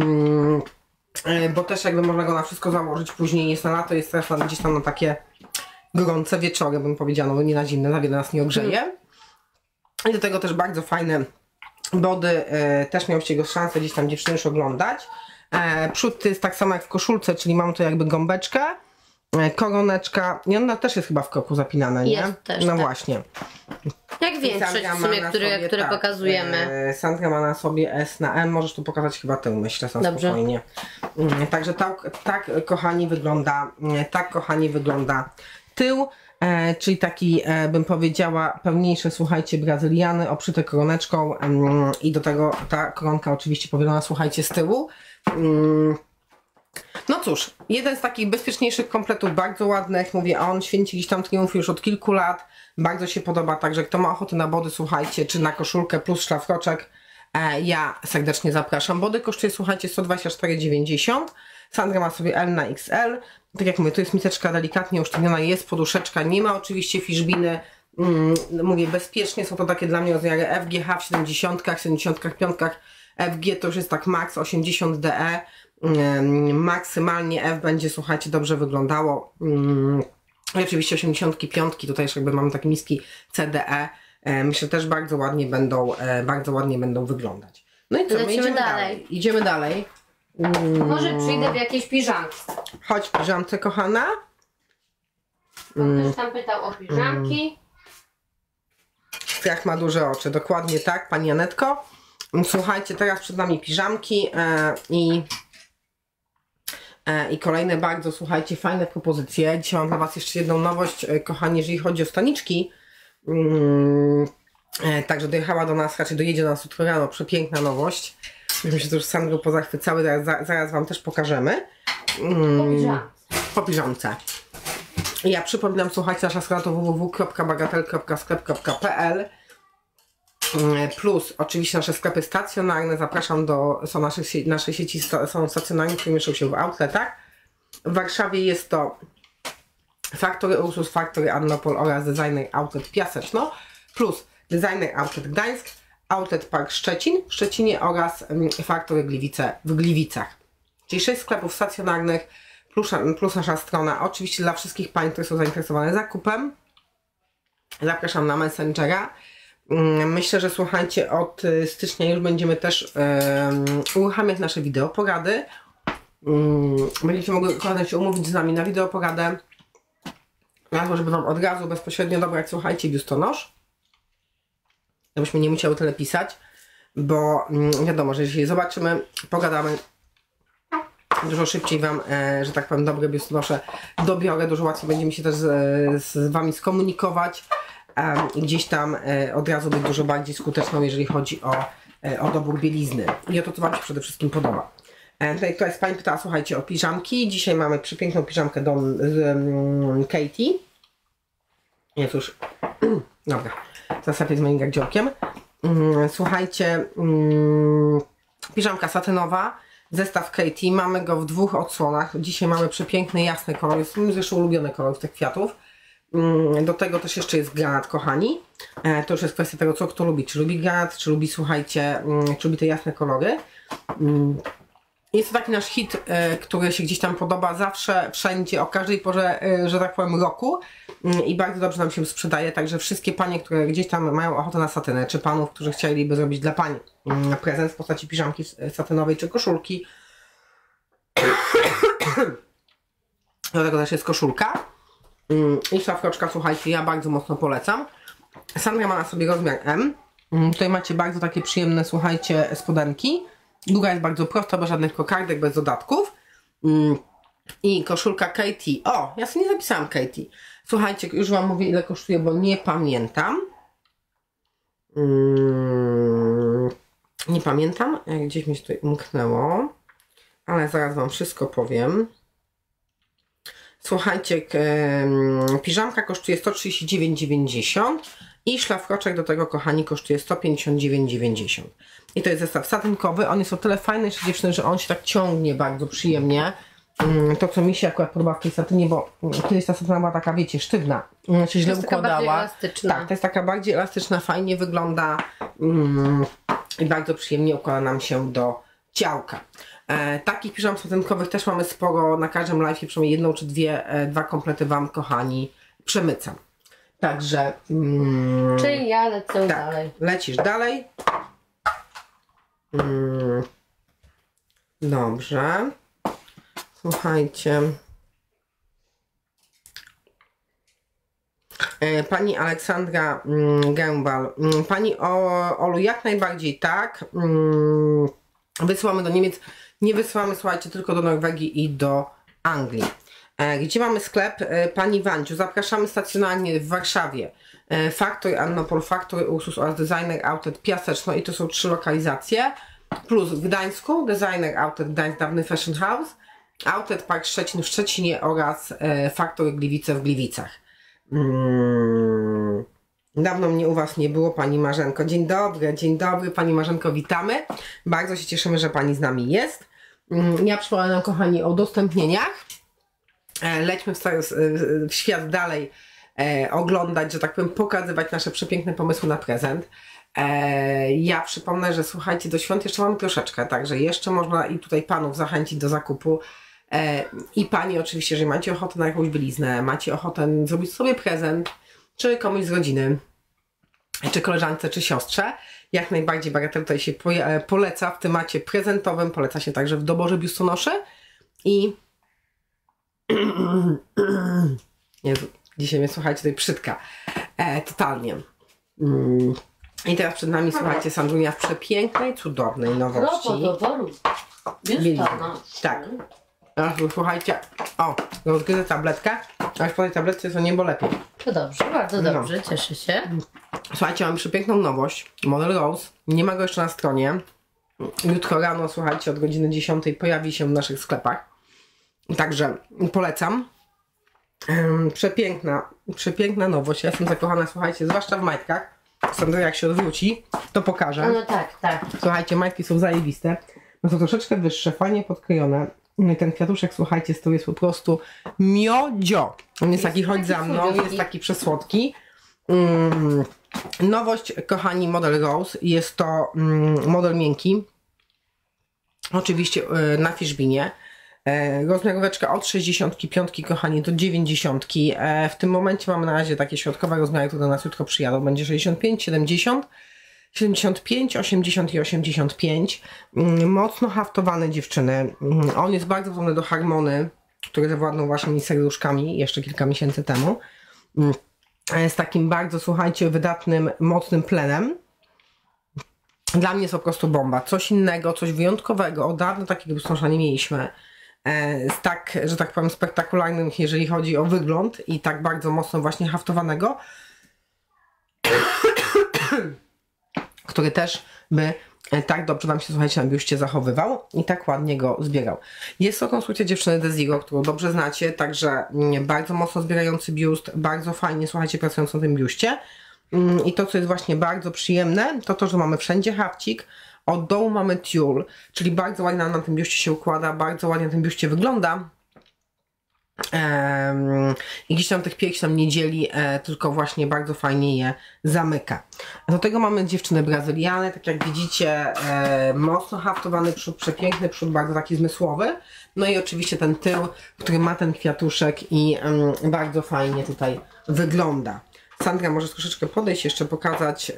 bo też jakby można go na wszystko założyć później. Jest na lato, jest teraz gdzieś tam na takie gorące wieczory, bym powiedziała, no nie na zimne, za wiele nas nie ogrzeje. I do tego też bardzo fajne body, też miałyście go szansę gdzieś tam dziewczyny już oglądać. Przód jest tak samo jak w koszulce, czyli mamy tu jakby gąbeczkę, koroneczka i ona też jest chyba w kroku zapinana, nie? Jest też, no tak. właśnie. Jak większość w sumie, które tak, pokazujemy. Sandra ma na sobie S na M, możesz tu pokazać chyba tył, myślę, spokojnie. Także tak kochani wygląda tył, czyli taki, bym powiedziała, pełniejszy, słuchajcie, brazyliany, obszyte koroneczką i do tego ta koronka oczywiście powielona, słuchajcie, z tyłu. No cóż, jeden z takich bezpieczniejszych kompletów, bardzo ładnych, mówię, on święci gdzieś tam triumfu już od kilku lat, bardzo się podoba, także kto ma ochotę na body, słuchajcie, czy na koszulkę plus szlafroczek, ja serdecznie zapraszam. Body kosztuje, słuchajcie, 124,90, Sandra ma sobie L na XL, tak jak mówię, to jest miseczka delikatnie usztywniona, jest poduszeczka, nie ma oczywiście fiszbiny, mówię, bezpiecznie, są to takie dla mnie rozmiary FGH w 70, 75, FG to już jest tak max 80 DE, maksymalnie F będzie, słuchajcie, dobrze wyglądało. I oczywiście 85, tutaj jeszcze jakby mamy taki niski CDE, myślę też bardzo ładnie będą wyglądać. No i co, my idziemy dalej. Idziemy dalej. Może przyjdę w jakiejś piżamce. Chodź w piżamce, kochana. Ktoś tam pytał o piżamki. Strach ma duże oczy, dokładnie tak, pani Janetko. Słuchajcie, teraz przed nami piżamki i kolejne bardzo, słuchajcie, fajne propozycje. Dzisiaj mam dla Was jeszcze jedną nowość, kochani, jeżeli chodzi o staniczki. Także dojechała do nas, raczej dojedzie do nas jutro rano, przepiękna nowość. Myśmy się tu już z Sandrą pozachwycały, zaraz Wam też pokażemy. Po piżamce. Ja przypominam, słuchajcie, nasza strona to www.bagatel.sklep.pl plus oczywiście nasze sklepy stacjonarne, zapraszam są nasze sieci są stacjonarne, które mieszczą się w outletach. W Warszawie jest to Factory Ursus, Factory Annopol oraz Designer Outlet Piaseczno plus Designer Outlet Gdańsk, Outlet Park Szczecin w Szczecinie oraz Factory Gliwice w Gliwicach. Czyli 6 sklepów stacjonarnych plus nasza strona. Oczywiście dla wszystkich pań, które są zainteresowane zakupem, zapraszam na Messengera. Myślę, że słuchajcie, od stycznia już będziemy też uruchamiać nasze wideoporady. Będziecie mogli się umówić z nami na wideoporadę, albo żeby Wam od razu bezpośrednio dobrać, słuchajcie, biustonosz, żebyśmy nie musiały tyle pisać, bo wiadomo, że jeśli zobaczymy, pogadamy, dużo szybciej Wam, że tak powiem, dobre biustonosze dobiorę, dużo łatwiej będziemy się też z Wami skomunikować. gdzieś tam od razu być dużo bardziej skuteczną, jeżeli chodzi o dobór bielizny. I o to, co Wam się przede wszystkim podoba. Tutaj któraś z Pań pytała, słuchajcie, o piżamki. Dzisiaj mamy przepiękną piżamkę z Katie. Jest już... Dobra, zasapię z moim gardzielkiem. Słuchajcie, piżamka satynowa, zestaw Katie. Mamy go w 2 odsłonach. Dzisiaj mamy przepiękny, jasny kolor. Jest mój zresztą ulubiony kolor z tych kwiatów. Do tego też jeszcze jest granat, kochani. To już jest kwestia tego, co kto lubi. Czy lubi granat, czy lubi, słuchajcie, czy lubi te jasne kolory. Jest to taki nasz hit, który się gdzieś tam podoba zawsze, wszędzie, o każdej porze, że tak powiem, roku. I bardzo dobrze nam się sprzedaje. Także wszystkie panie, które gdzieś tam mają ochotę na satynę, czy panów, którzy chcieliby zrobić dla pań prezent w postaci piżamki satynowej, czy koszulki. Do tego też jest koszulka. I szlafroczka, słuchajcie, ja bardzo mocno polecam. Sandra ma na sobie rozmiar M. Tutaj macie bardzo takie przyjemne, słuchajcie, spodenki. Góra jest bardzo prosta, bez żadnych kokardek, bez dodatków. I koszulka Katie. O, ja sobie nie zapisałam Katie. Słuchajcie, już Wam mówię, ile kosztuje, bo nie pamiętam. Nie pamiętam, gdzieś mi się tutaj umknęło. Ale zaraz Wam wszystko powiem. Słuchajcie, piżamka kosztuje 139,90 i szlafroczek do tego, kochani, kosztuje 159,90. I to jest zestaw satynkowy. On jest o tyle fajny jeszcze, dziewczyny, że on się tak ciągnie bardzo przyjemnie. To, co mi się akurat podoba w tej satynie, bo kiedyś ta satyna była taka, wiecie, sztywna, się źle układała. Tak, to jest taka bardziej elastyczna, fajnie wygląda i bardzo przyjemnie układa nam się do ciałka. Takich piżam satynkowych też mamy sporo. Na każdym live przynajmniej jedną czy dwa komplety Wam, kochani, przemycam. Także... Czyli ja lecę tak, dalej. Lecisz dalej. Dobrze. Słuchajcie. Pani Aleksandra Gębal. Pani Olu, jak najbardziej tak. Wysyłamy do Niemiec. Nie wysyłamy, słuchajcie, tylko do Norwegii i do Anglii. Gdzie mamy sklep? Pani Wanciu. Zapraszamy stacjonarnie w Warszawie. Factory Annopol, Factory Ursus oraz Designer Outlet Piaseczno i to są 3 lokalizacje. Plus w Gdańsku Designer Outlet Gdańsk, dawny Fashion House, Outlet Park Szczecin w Szczecinie oraz Factory Gliwice w Gliwicach. Dawno mnie u Was nie było, Pani Marzenko. Dzień dobry Pani Marzenko, witamy. Bardzo się cieszymy, że Pani z nami jest. Ja przypominam, kochani, o udostępnieniach. Lećmy w świat dalej, oglądać, że tak powiem, pokazywać nasze przepiękne pomysły na prezent. Ja przypomnę, że słuchajcie, do świąt jeszcze mamy troszeczkę, także jeszcze można i tutaj panów zachęcić do zakupu. I pani oczywiście, jeżeli macie ochotę na jakąś bieliznę, macie ochotę zrobić sobie prezent, czy komuś z rodziny, czy koleżance, czy siostrze, jak najbardziej Bagatel tutaj się poleca w temacie prezentowym, poleca się także w doborze biustonoszy i Jezu, dzisiaj mnie, słuchajcie, tutaj przytka totalnie. I teraz przed nami, słuchajcie, Sandrunia w przepięknej, cudownej nowości. Tak. Słuchajcie, o, rozgryzę tabletkę, aż po tej tabletce to niebo lepiej. To dobrze, bardzo dobrze, cieszę się. Słuchajcie, mamy przepiękną nowość, model Rose, nie ma go jeszcze na stronie. Jutro rano, słuchajcie, od godziny 10 pojawi się w naszych sklepach. Także polecam. Przepiękna nowość, ja jestem zakochana, słuchajcie, zwłaszcza w majtkach. Sandra, jak się odwróci, to pokażę. No tak. Słuchajcie, majtki są zajebiste. No to troszeczkę wyższe, fajnie podkrojone. No i ten kwiatuszek, słuchajcie, to jest po prostu miodzio. On jest taki, chodź za mną, jest taki przesłodki. Nowość, kochani, model Rose. Jest to model miękki. Oczywiście na fiszbinie. Rozmiaróweczka od 65, kochani, do 90. W tym momencie mamy na razie takie środkowe rozmiary, które do nas jutro przyjadą. Będzie 65, 70, 75, 80 i 85. Mocno haftowany, dziewczyny. On jest bardzo podobny do Harmony, który zawładnął waszymi serduszkami jeszcze kilka miesięcy temu. Z takim bardzo, słuchajcie, wydatnym, mocnym plenem. Dla mnie jest po prostu bomba. Coś innego, coś wyjątkowego. Od dawna takiego biustonosza nie mieliśmy. Tak, że tak powiem, spektakularnym, jeżeli chodzi o wygląd i tak bardzo mocno właśnie haftowanego. który też by tak dobrze nam się, słuchajcie, na biuście zachowywał i tak ładnie go zbierał. Jest to konstrukcja dziewczyny Desiro, którą dobrze znacie, także bardzo mocno zbierający biust, bardzo fajnie, słuchajcie, pracując na tym biuście. I to, co jest właśnie bardzo przyjemne, to to, że mamy wszędzie hafcik, od dołu mamy tiul, czyli bardzo ładnie na tym biuście się układa, bardzo ładnie na tym biuście wygląda. I gdzieś tam tych piersi nam nie dzieli, tylko właśnie bardzo fajnie je zamyka. Do tego mamy dziewczyny brazyliane, tak jak widzicie, mocno haftowany przód, przepiękny przód, bardzo taki zmysłowy. No i oczywiście ten tył, który ma ten kwiatuszek i bardzo fajnie tutaj wygląda. Sandra, może troszeczkę podejść, jeszcze pokazać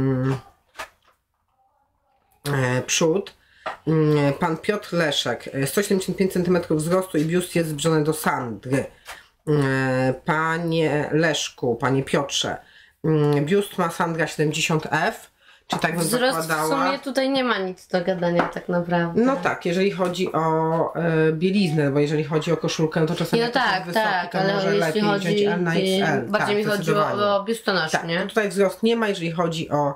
przód. Pan Piotr Leszek, 175 cm wzrostu i biust jest zbliżony do Sandry. Panie Leszku, panie Piotrze, biust ma Sandra 70F, czy tak bym wzrost zakładała? w sumie tutaj nie ma nic do gadania tak naprawdę. No tak, jeżeli chodzi o bieliznę, bo jeżeli chodzi o koszulkę, to czasami no tak, wysoki, to ale może jeśli lepiej chodzi, wziąć L na XL. bardziej mi chodzi o biustonosz, tak, nie? to tutaj wzrost nie ma, jeżeli chodzi o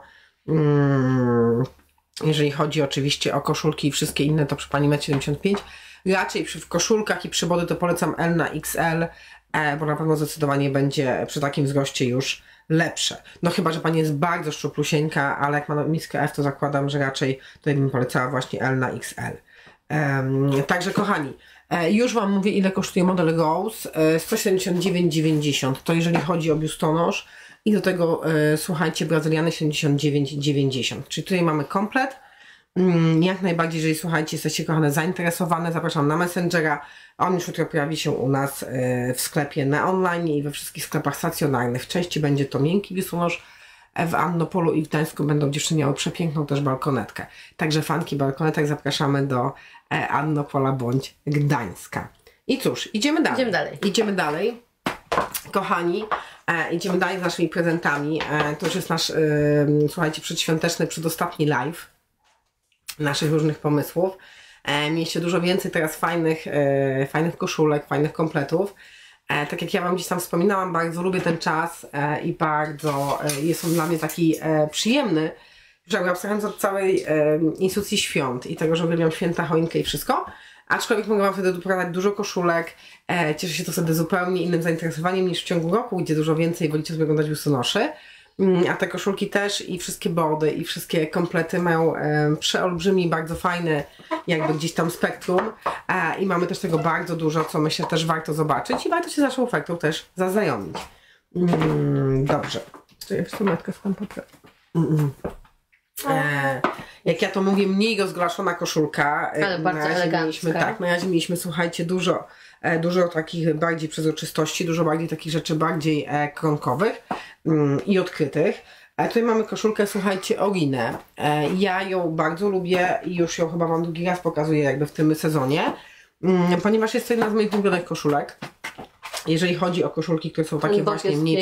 jeżeli chodzi oczywiście o koszulki i wszystkie inne, to przy pani 1,75 m. Raczej w koszulkach i przy body to polecam L na XL, bo na pewno zdecydowanie będzie przy takim wzroście już lepsze. No chyba, że pani jest bardzo szczuplusieńka, ale jak ma miskę F, to zakładam, że raczej tutaj bym polecała właśnie L na XL. Także kochani, już wam mówię, ile kosztuje model Rose. 179,90 to jeżeli chodzi o biustonosz. I do tego, słuchajcie, brazyliany 79,90. Czyli tutaj mamy komplet. Jak najbardziej, jeżeli, słuchajcie, jesteście, kochane, zainteresowane, zapraszam na Messengera. On już jutro pojawi się u nas w sklepie na online i we wszystkich sklepach stacjonarnych. W części będzie to miękki biustonosz. W Annopolu i w Gdańsku będą dziewczyny miały przepiękną też balkonetkę. Także fanki balkonetek zapraszamy do Annopola bądź Gdańska. I cóż, idziemy dalej. Idziemy dalej. Kochani, idziemy dalej z naszymi prezentami. To już jest nasz, słuchajcie, przedświąteczny, przedostatni live naszych różnych pomysłów. Mieliście dużo więcej teraz fajnych koszulek, fajnych kompletów. Tak jak ja wam gdzieś tam wspominałam, bardzo lubię ten czas i bardzo jest on dla mnie taki przyjemny, że abstrahując od całej instytucji świąt i tego, że uwielbiam święta, choinkę i wszystko. Aczkolwiek mogę wam wtedy pokazać dużo koszulek, cieszę się to wtedy zupełnie innym zainteresowaniem niż w ciągu roku, gdzie dużo więcej wolicie sobie oglądać biustonoszy. A te koszulki też i wszystkie body i wszystkie komplety mają przeolbrzymi, bardzo fajny jakby gdzieś tam spektrum i mamy też tego bardzo dużo, co myślę też warto zobaczyć i warto się z naszą ofertą też zaznajomić. Dobrze. Ja w sumie tam poprawię. Jak ja to mówię, mniej rozglaszona koszulka. Ale bardzo elegancka. Na razie mieliśmy, słuchajcie, dużo takich bardziej przezroczystości, dużo bardziej takich rzeczy bardziej kronkowych i odkrytych. Tutaj mamy koszulkę, słuchajcie, Orinę. Ja ją bardzo lubię i już ją chyba wam drugi raz pokazuję jakby w tym sezonie, ponieważ jest to jedna z moich ulubionych koszulek. Jeżeli chodzi o koszulki, które są takie właśnie mniej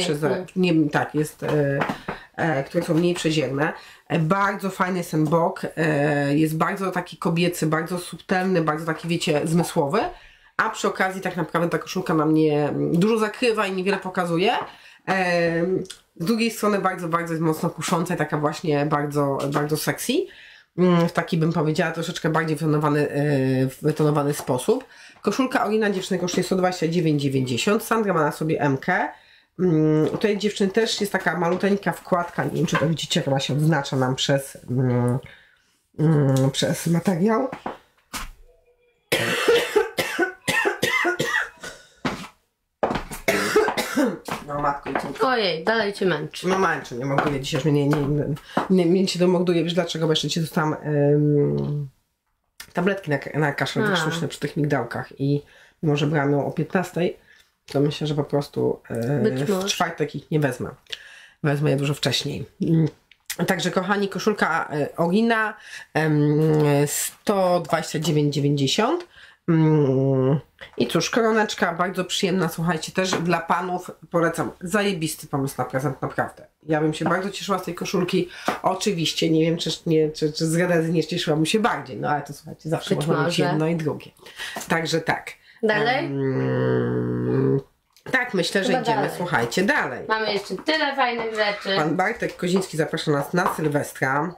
które są mniej przezierne. Bardzo fajny jest ten bok, jest bardzo taki kobiecy, bardzo subtelny, bardzo taki, wiecie, zmysłowy, a przy okazji tak naprawdę ta koszulka na mnie dużo zakrywa i niewiele pokazuje. Z drugiej strony bardzo jest mocno kusząca i taka właśnie bardzo sexy. W taki, bym powiedziała, troszeczkę bardziej wytonowany sposób. Koszulka Orina dziewczyny kosztuje 129,90. Sandra ma na sobie M-kę. Tutaj dziewczyny też jest taka maluteńka wkładka, nie wiem, czy to widzicie, jak ona się odznacza nam przez materiał. No matko i córko. Ojej, dalej cię męczy. No męczy, nie mogę dzisiaj, już mnie się domogduje, wiesz dlaczego, bo jeszcze ci dostałam tabletki na kaszel wysztuczny przy tych migdałkach i mimo, że brałam ją o 15, to myślę, że po prostu w czwartek ich nie wezmę. Wezmę je dużo wcześniej. Także kochani, koszulka Orina 129,90. I cóż, koroneczka bardzo przyjemna, słuchajcie, też dla panów polecam. Zajebisty pomysł na prezent, naprawdę. Ja bym się bardzo cieszyła z tej koszulki. Oczywiście, nie wiem, czy z Redezy nie cieszyłabym się bardziej, no ale to słuchajcie, zawsze można mieć jedno i drugie. Także tak. Dalej? Tak, tak, myślę, że idziemy, dalej. słuchajcie, dalej. Mamy jeszcze tyle fajnych rzeczy. Pan Bartek Koziński zaprasza nas na Sylwestra.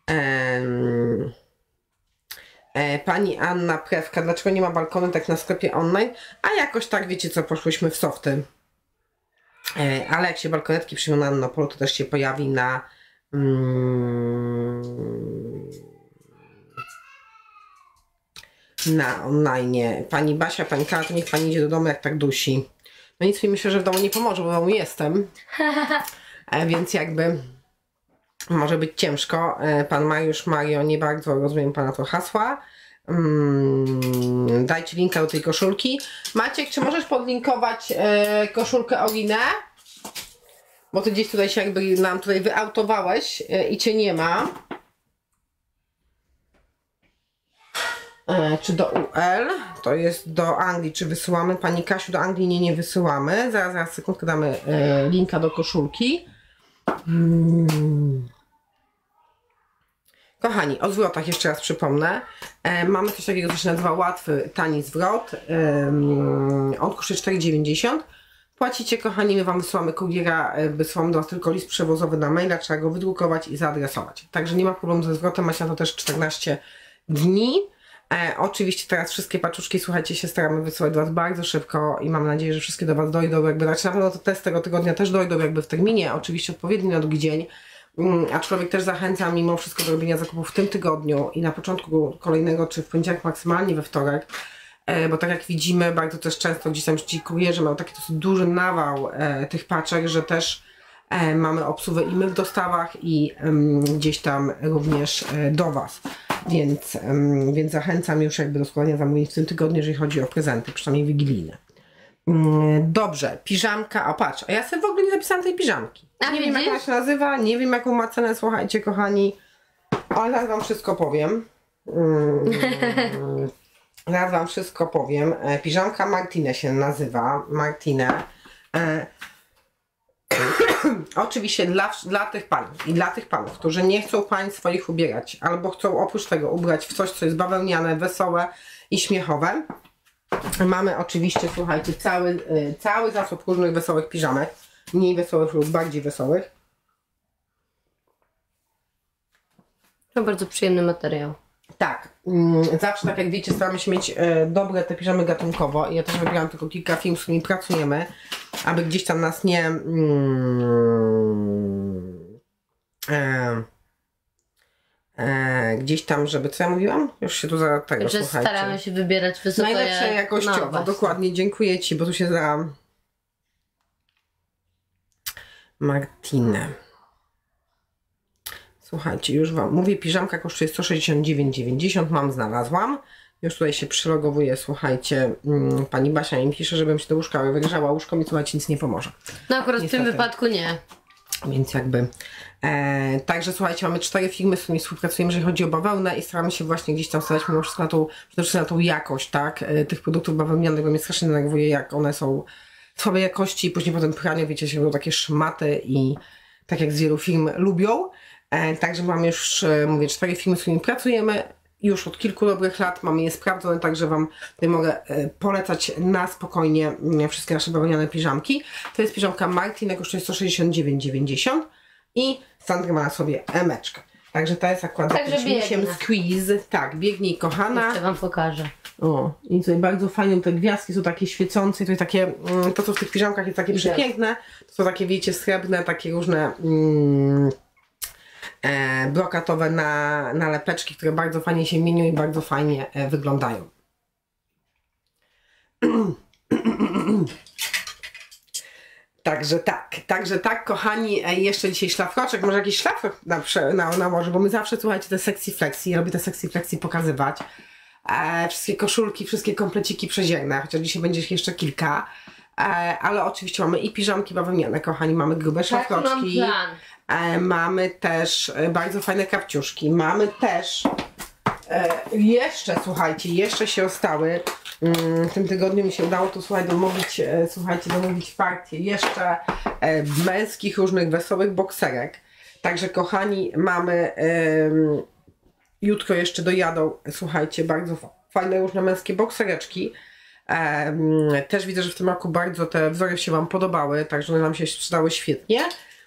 Pani Anna Prewka, dlaczego nie ma balkonetek na sklepie online? A jakoś tak, wiecie co, poszłyśmy w softy. Ale jak się balkonetki przyjmą na Annopolu, to też się pojawi na online. Pani Basia, pani Kala, to niech pani idzie do domu, jak tak dusi. No nic mi, myślę, że w domu nie pomoże, bo w domu jestem. Więc jakby może być ciężko. Pan Mariusz, Mario, nie bardzo rozumiem pana to hasła. Dajcie linka do tej koszulki. Maciek, czy możesz podlinkować koszulkę Olinę? Bo ty gdzieś tutaj się jakby nam tutaj wyautowałeś i cię nie ma. Czy do UL? To jest do Anglii. Czy wysyłamy? Pani Kasiu, do Anglii nie wysyłamy. Zaraz sekundkę damy linka do koszulki. Kochani, o zwrotach jeszcze raz przypomnę. Mamy coś takiego, co się nazywa łatwy, tani zwrot. On kosztuje 4,90. Płacicie, kochani, my wam wysyłamy kuriera, wysyłamy do was tylko list przewozowy na maila, trzeba go wydrukować i zaadresować. Także nie ma problemu ze zwrotem, macie na to też 14 dni. Oczywiście teraz wszystkie paczuszki, słuchajcie, się staramy wysyłać do was bardzo szybko i mam nadzieję, że wszystkie do was dojdą, jakby na pewno to testy tego tygodnia też dojdą jakby w terminie, oczywiście odpowiedni na drugi dzień. Aczkolwiek też zachęcam mimo wszystko do robienia zakupów w tym tygodniu i na początku kolejnego, czy w poniedziałek, maksymalnie we wtorek, bo tak jak widzimy, bardzo też często gdzieś tam ci kurierzy mają taki dosyć duży nawał tych paczek, że też mamy obsługę i my w dostawach i gdzieś tam również do was. Więc zachęcam już jakby do składania zamówień w tym tygodniu, jeżeli chodzi o prezenty, przynajmniej wigilijne. Dobrze, piżamka, a patrz, a ja sobie w ogóle nie zapisałam tej piżamki. Nie wiem, jak ona się nazywa, nie wiem, jaką ma cenę, słuchajcie, kochani, ale zaraz wam wszystko powiem. Zaraz wam wszystko powiem. Piżamka Martine się nazywa, Martine. Oczywiście dla tych panów i dla tych panów, którzy nie chcą pań swoich ubierać, albo chcą oprócz tego ubrać w coś, co jest bawełniane, wesołe i śmiechowe. Mamy oczywiście, słuchajcie, cały zasób różnych wesołych piżamek, mniej wesołych lub bardziej wesołych. To bardzo przyjemny materiał. Tak, zawsze tak jak wiecie, staramy się mieć dobre te piżamy gatunkowo i ja też wybrałam tylko kilka firm, z którymi pracujemy, aby gdzieś tam nas nie gdzieś tam, żeby, co ja mówiłam? Już się tu za tego, że słuchajcie. staramy się wybierać wysoko najlepsze jakościowo, no, dokładnie, dziękuję ci, bo tu się za Martine. Słuchajcie, już wam mówię, piżamka kosztuje 169,90, znalazłam. Już tutaj się przylogowuje, słuchajcie, pani Basia mi pisze, żebym się do łóżka wygrzała. Łóżko mi, słuchajcie, nic nie pomoże. No akurat niestety. W tym wypadku nie. Więc jakby, także słuchajcie, mamy 4 firmy, z którymi współpracujemy, jeżeli chodzi o bawełnę i staramy się właśnie gdzieś tam stawiać mimo wszystko przede wszystkim na tą jakość, tak, tych produktów bawełnianych, bo mnie strasznie denerwuje, jak one są słabej jakości i później potem praniu, wiecie, się robią takie szmaty i tak jak z wielu firm lubią. Także mamy już, mówię, 4 firmy, z którymi pracujemy już od kilku dobrych lat, mamy je sprawdzone, także wam tutaj mogę polecać na spokojnie wszystkie nasze bawełniane piżamki. To jest piżamka Martine, kosztuje 169,90 i Sandra ma na sobie emeczkę. Także to jest akurat zapisem squeeze. Tak, biegnij, kochana. Jeszcze wam pokażę. O, i tutaj bardzo fajnie, te gwiazdki są takie świecące i to jest takie, to co w tych piżamkach jest takie przepiękne, to są takie, wiecie, srebrne, takie różne brokatowe nalepeczki, które bardzo fajnie się mienią i bardzo fajnie wyglądają. Także tak, kochani, jeszcze dzisiaj szlafroczek, może jakiś szlafrok na morzu, bo my zawsze, słuchajcie, te sexy flexi, ja lubię te sexy flexi pokazywać. Wszystkie koszulki, wszystkie kompleciki przezięgne, chociaż dzisiaj będzie ich jeszcze kilka. Ale oczywiście mamy i piżamki bawełniane, kochani, mamy grube szlafroczki. Mamy też bardzo fajne kapciuszki. Mamy też jeszcze, słuchajcie, jeszcze się ostały. W tym tygodniu mi się udało tu, domówić partię jeszcze męskich różnych wesołych bokserek. Także, kochani, mamy jutro jeszcze dojadą, słuchajcie, bardzo fajne różne męskie boksereczki. Też widzę, że w tym roku bardzo te wzory się Wam podobały, także one nam się sprzedały świetnie.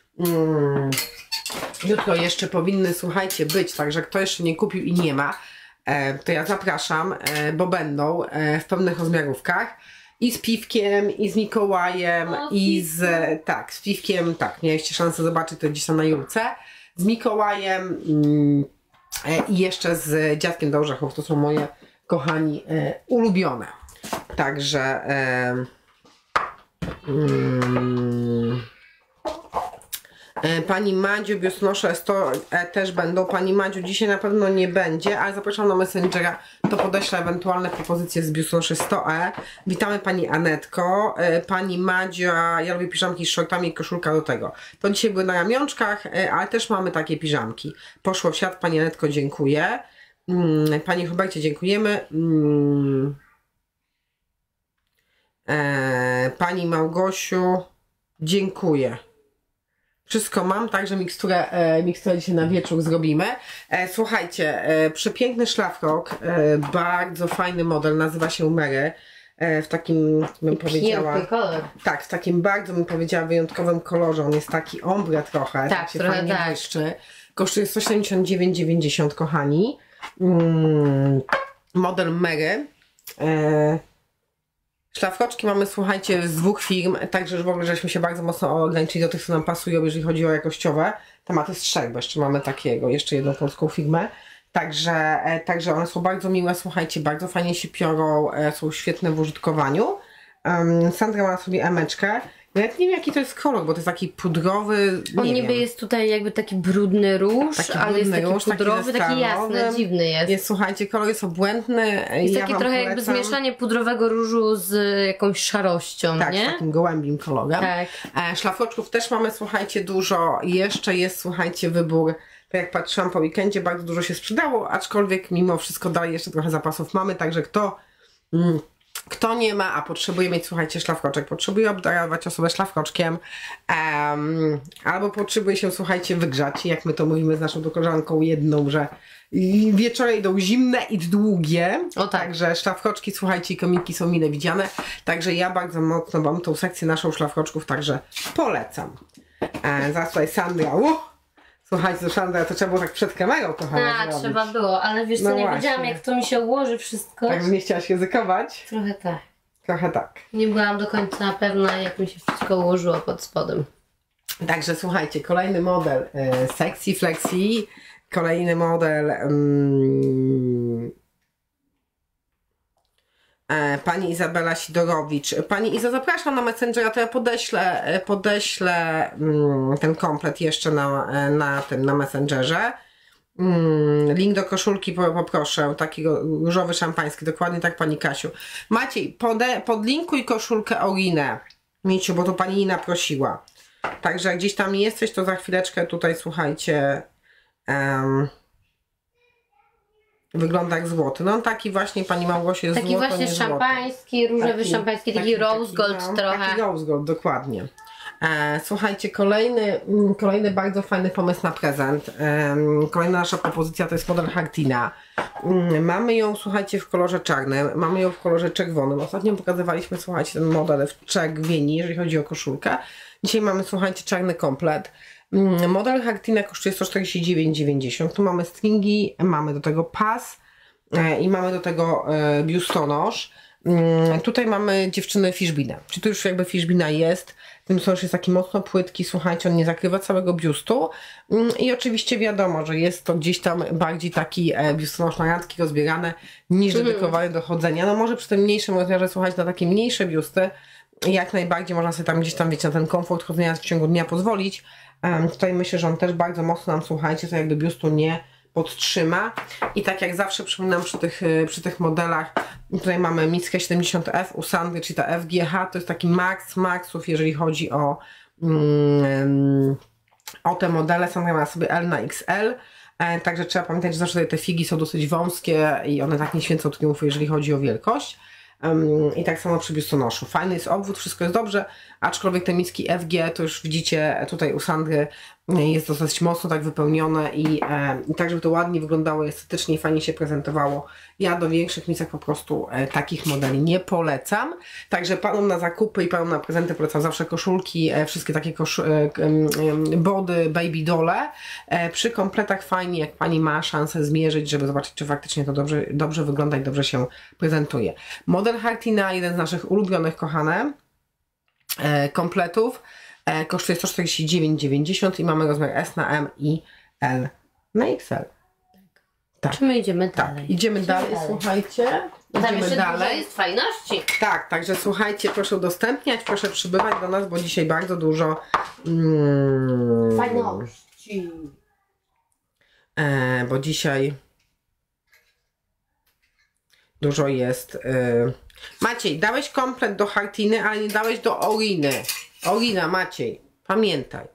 Jutro jeszcze powinny, słuchajcie, być, także kto jeszcze nie kupił i nie ma, to ja zapraszam, bo będą w pełnych rozmiarówkach. I z Piwkiem, i z Mikołajem, z Piwkiem, tak, mieliście szansę zobaczyć to gdzieś tam na Jurce. Z Mikołajem i jeszcze z Dziadkiem do Orzechów, to są moje, kochani, ulubione. Także Pani Madziu, biustonosze 100 też będą. Pani Madziu dzisiaj na pewno nie będzie, ale zapraszam na Messengera, to podeślę ewentualne propozycje z biustonoszy 100E. Witamy Pani Anetko. Pani Madzia, ja lubię piżamki z shortami i koszulka do tego. To dzisiaj były na ramionczkach, ale też mamy takie piżamki. Poszło w siat, Pani Anetko, dziękuję. Pani Hubercie, dziękujemy. Pani Małgosiu, dziękuję. Wszystko mam, także miksturę dzisiaj na wieczór zrobimy. Słuchajcie, przepiękny szlafrok, bardzo fajny model, nazywa się Mary. W takim, bym powiedziała, kolor. tak, w takim bardzo, bym powiedziała, wyjątkowym kolorze. On jest taki ombre trochę, tak się trochę fajnie błyszczy. Kosztuje 179,90, kochani. Model Mary. Szlafroczki mamy, słuchajcie, z dwóch firm, także w ogóle żeśmy się bardzo mocno ograniczyli do tych, co nam pasują, jeżeli chodzi o jakościowe. Tematy z trzech, bo jeszcze mamy takiego, jeszcze jedną polską firmę. Także one są bardzo miłe, słuchajcie, bardzo fajnie się piorą, są świetne w użytkowaniu. Sandra ma sobie emeczkę. Nawet nie wiem, jaki to jest kolor, bo to jest taki pudrowy. On niby jest tutaj jakby taki brudny róż, ale jest taki pudrowy, taki jasny, dziwny jest. Jest, słuchajcie, kolor jest obłędny. Jest taki trochę jakby zmieszanie pudrowego różu z jakąś szarością, tak, nie? Tak, takim gołębim kolorem. Tak. Szlafroczków też mamy, słuchajcie, dużo. Jeszcze jest, słuchajcie, wybór. Tak jak patrzyłam po weekendzie, bardzo dużo się sprzedało, aczkolwiek mimo wszystko dalej jeszcze trochę zapasów mamy, także kto nie ma, a potrzebuje mieć, słuchajcie, szlafroczek, potrzebuje obdarować osobę szlafroczkiem, albo potrzebuje się, słuchajcie, wygrzać, jak my to mówimy z naszą koleżanką jedną, że wieczory idą zimne i długie, o tak. Także szlafroczki, słuchajcie, komiki są mile widziane, także ja bardzo mocno mam tą sekcję naszą szlafroczków, także polecam. Zaraz tutaj Sandra, słuchajcie, do Sandra to trzeba było tak przed kamerą, kochana, zrobić. Trzeba było, ale wiesz co, No nie właśnie. wiedziałam, jak to mi się ułoży wszystko. Tak, nie chciałaś językować? Trochę tak. Trochę tak. Nie byłam do końca pewna, jak mi się wszystko ułożyło pod spodem. Także słuchajcie, kolejny model Sexy Flexi, kolejny model Pani Izabela Sidorowicz. Pani Iza, zapraszam na Messengera, to ja podeślę ten komplet jeszcze na Messengerze. Link do koszulki poproszę, takiego różowy szampański, dokładnie tak, Pani Kasiu. Maciej, podlinkuj koszulkę Orinę, Miciu, bo to Pani Ina prosiła. Także jak gdzieś tam jesteś, to za chwileczkę tutaj, słuchajcie, wygląda jak złoty. No taki właśnie, Pani Małgosie, jest taki złoto, właśnie nie szampański, różowy szampański, taki rose gold trochę. Taki rose gold, dokładnie. Słuchajcie, kolejny bardzo fajny pomysł na prezent. Kolejna nasza propozycja to jest model Hartina. Mamy ją, słuchajcie, w kolorze czarnym, mamy ją w kolorze czerwonym. Ostatnio pokazywaliśmy, słuchajcie, ten model w czerwieni, jeżeli chodzi o koszulkę. Dzisiaj mamy, słuchajcie, czarny komplet. Model Hartina kosztuje 149,90. Tu mamy stringi, mamy do tego pas i mamy do tego biustonosz. Tutaj mamy dziewczyny fishbina. Czy tu już jakby fishbina jest? Ten biustonosz jest taki mocno płytki, słuchajcie, on nie zakrywa całego biustu. I oczywiście wiadomo, że jest to gdzieś tam bardziej taki biustonosz na randki rozbierany niż dedykowany do chodzenia. No może przy tym mniejszym rozmiarze, słuchajcie, na takie mniejsze biusty jak najbardziej można sobie tam gdzieś tam, wiecie, na ten komfort chodzenia w ciągu dnia pozwolić. Tutaj myślę, że on też bardzo mocno nam, słuchajcie, to jakby biustu nie podtrzyma. I tak jak zawsze przypominam przy tych modelach, tutaj mamy Mickę 70F u Sandry, czyli ta FGH, to jest taki max maxów, jeżeli chodzi o te modele. Sandra ma sobie L na XL, także trzeba pamiętać, że zawsze te figi są dosyć wąskie i one tak nie święcą triumfu, jeżeli chodzi o wielkość. I tak samo przy biustonoszu. Fajny jest obwód, wszystko jest dobrze, aczkolwiek te miski FG, to już widzicie tutaj u Sandry, Jest dosyć mocno tak wypełnione i tak, żeby to ładnie wyglądało, estetycznie i fajnie się prezentowało. Ja do większych misek po prostu takich modeli nie polecam. Także panom na zakupy i panom na prezenty polecam zawsze koszulki, wszystkie takie body, baby dole. Przy kompletach fajnie, jak pani ma szansę zmierzyć, żeby zobaczyć, czy faktycznie to dobrze wygląda i dobrze się prezentuje. Model Hartina, jeden z naszych ulubionych, kochane, kompletów. Kosztuje 149,90 i mamy rozmiar S na M i L na XL. Tak. Czy my idziemy dalej? Tak, idziemy dalej, słuchajcie. Idziemy dalej. Jest fajności. Tak, także słuchajcie, proszę udostępniać, proszę przybywać do nas, bo dzisiaj bardzo dużo fajności. Bo dzisiaj dużo jest. Maciej, dałeś komplet do Hartiny, ale nie dałeś do Oriny. Orina, Maciej, pamiętaj.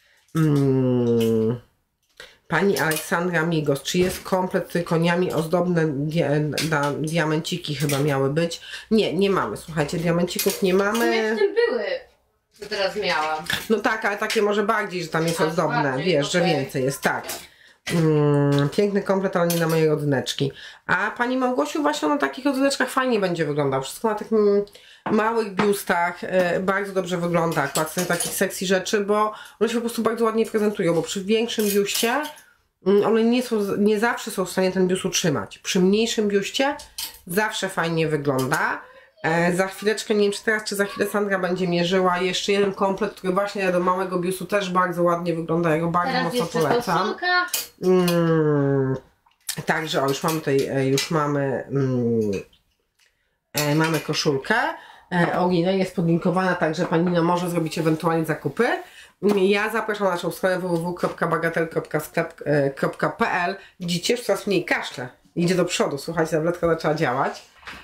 Pani Aleksandra Migos, czy jest komplet z koniami ozdobne diamenciki chyba miały być? Nie, nie mamy, słuchajcie, diamencików nie mamy. Jak w tym były, co teraz miałam. No tak, ale takie może bardziej, że tam jest ozdobne, bardziej, wiesz, że więcej jest, tak. Piękny komplet, ale nie na moje rodzyneczki. A pani Małgosiu, właśnie na takich rodzyneczkach fajnie będzie wyglądał. Wszystko na tych małych biustach bardzo dobrze wygląda, akurat z takich sexy rzeczy, bo one się po prostu bardzo ładnie prezentują, bo przy większym biuście one nie zawsze są w stanie ten biust utrzymać. Przy mniejszym biuście zawsze fajnie wygląda. Za chwileczkę, nie wiem czy teraz, czy za chwilę Sandra będzie mierzyła jeszcze jeden komplet, który właśnie do małego biustu też bardzo ładnie wygląda, ja go bardzo teraz mocno polecam. Także o, już mamy tutaj, mamy koszulkę. Orina jest podlinkowana, także pani może zrobić ewentualnie zakupy. Ja zapraszam na naszą stronę www.bagatel.sklep.pl. Widzicie, już coraz mniej kaszle. Idzie do przodu, słuchajcie, tabletka zaczęła działać.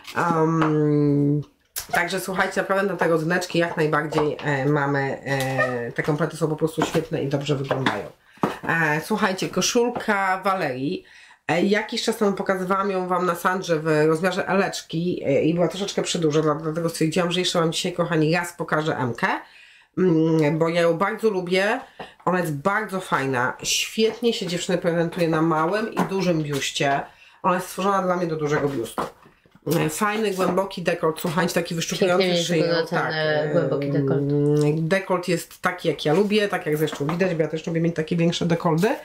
Także słuchajcie, naprawdę na te rodzyneczki jak najbardziej mamy, te komplety są po prostu świetne i dobrze wyglądają. Słuchajcie, koszulka Valerii. Jakiś czas temu pokazywałam ją wam na Sandrze w rozmiarze eleczki i była troszeczkę przyduża, dlatego stwierdziłam, że jeszcze wam dzisiaj, kochani, raz pokażę M-kę, bo ja ją bardzo lubię. Ona jest bardzo fajna, świetnie się dziewczyny prezentuje na małym i dużym biuście. Ona jest stworzona dla mnie do dużego biustu. Fajny, głęboki dekolt, słuchajcie, taki wyszczupujący szyję. Tak, głęboki dekolt. Dekolt jest taki, jak ja lubię, tak jak zresztą widać, bo ja też lubię mieć takie większe dekolty.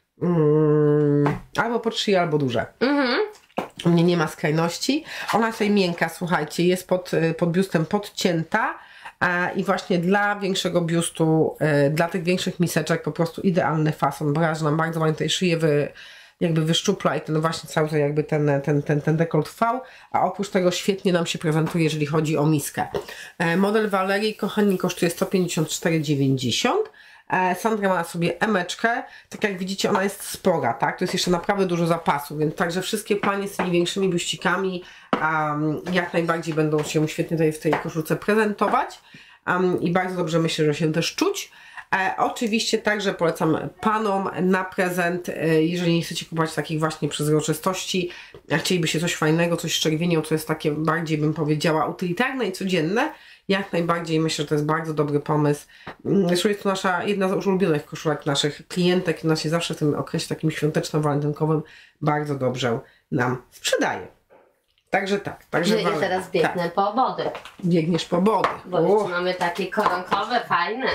Albo pod szyję, albo duże. U mnie nie ma skrajności. Ona jest tutaj miękka, słuchajcie, jest pod biustem podcięta i właśnie dla większego biustu, dla tych większych miseczek po prostu idealny fason, bo że nam bardzo ładnie tej szyję jakby wyszczupla i ten właśnie cały jakby ten dekolt V, a oprócz tego świetnie nam się prezentuje, jeżeli chodzi o miskę. Model Valerii, kochani, kosztuje 154,90. Sandra ma na sobie M-eczkę, tak jak widzicie ona jest spora, tak? To jest jeszcze naprawdę dużo zapasu, więc także wszystkie panie z tymi większymi buścikami jak najbardziej będą się świetnie tutaj w tej koszulce prezentować i bardzo dobrze myślę, że się też czuć. Oczywiście także polecam panom na prezent, jeżeli nie chcecie kupować takich właśnie przezroczystości, a chcieliby coś fajnego, coś z czerwienią, co jest takie bardziej, bym powiedziała, utylitarne i codzienne, jak najbardziej myślę, że to jest bardzo dobry pomysł. Zresztą jest to jedna z ulubionych koszulek naszych klientek, ona się zawsze w tym okresie takim świąteczno-walentynkowym bardzo dobrze nam sprzedaje. Także tak. Także ja teraz biegnę po body. Biegniesz po body. Bo mamy takie koronkowe, fajne.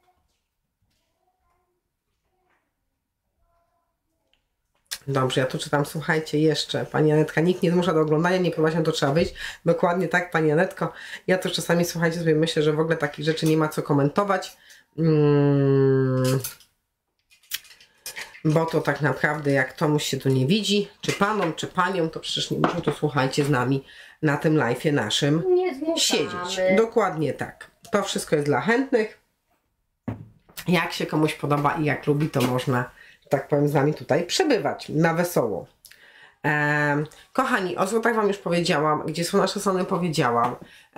Dobrze, ja tu czytam, słuchajcie, jeszcze pani Anetka, nikt nie zmusza do oglądania, nie prowadzi, to trzeba wyjść. Dokładnie tak, pani Anetko. Ja też czasami, słuchajcie, sobie myślę, że w ogóle takich rzeczy nie ma co komentować. Bo to tak naprawdę, jak komuś się tu nie widzi, czy panom, czy paniom, to przecież nie muszą tu, słuchajcie, z nami na tym live'ie naszym siedzieć. Dokładnie tak. To wszystko jest dla chętnych. Jak się komuś podoba i jak lubi, to można, tak powiem, z nami tutaj przebywać na wesoło. Kochani, o złotach wam już powiedziałam, gdzie są nasze strony, powiedziałam.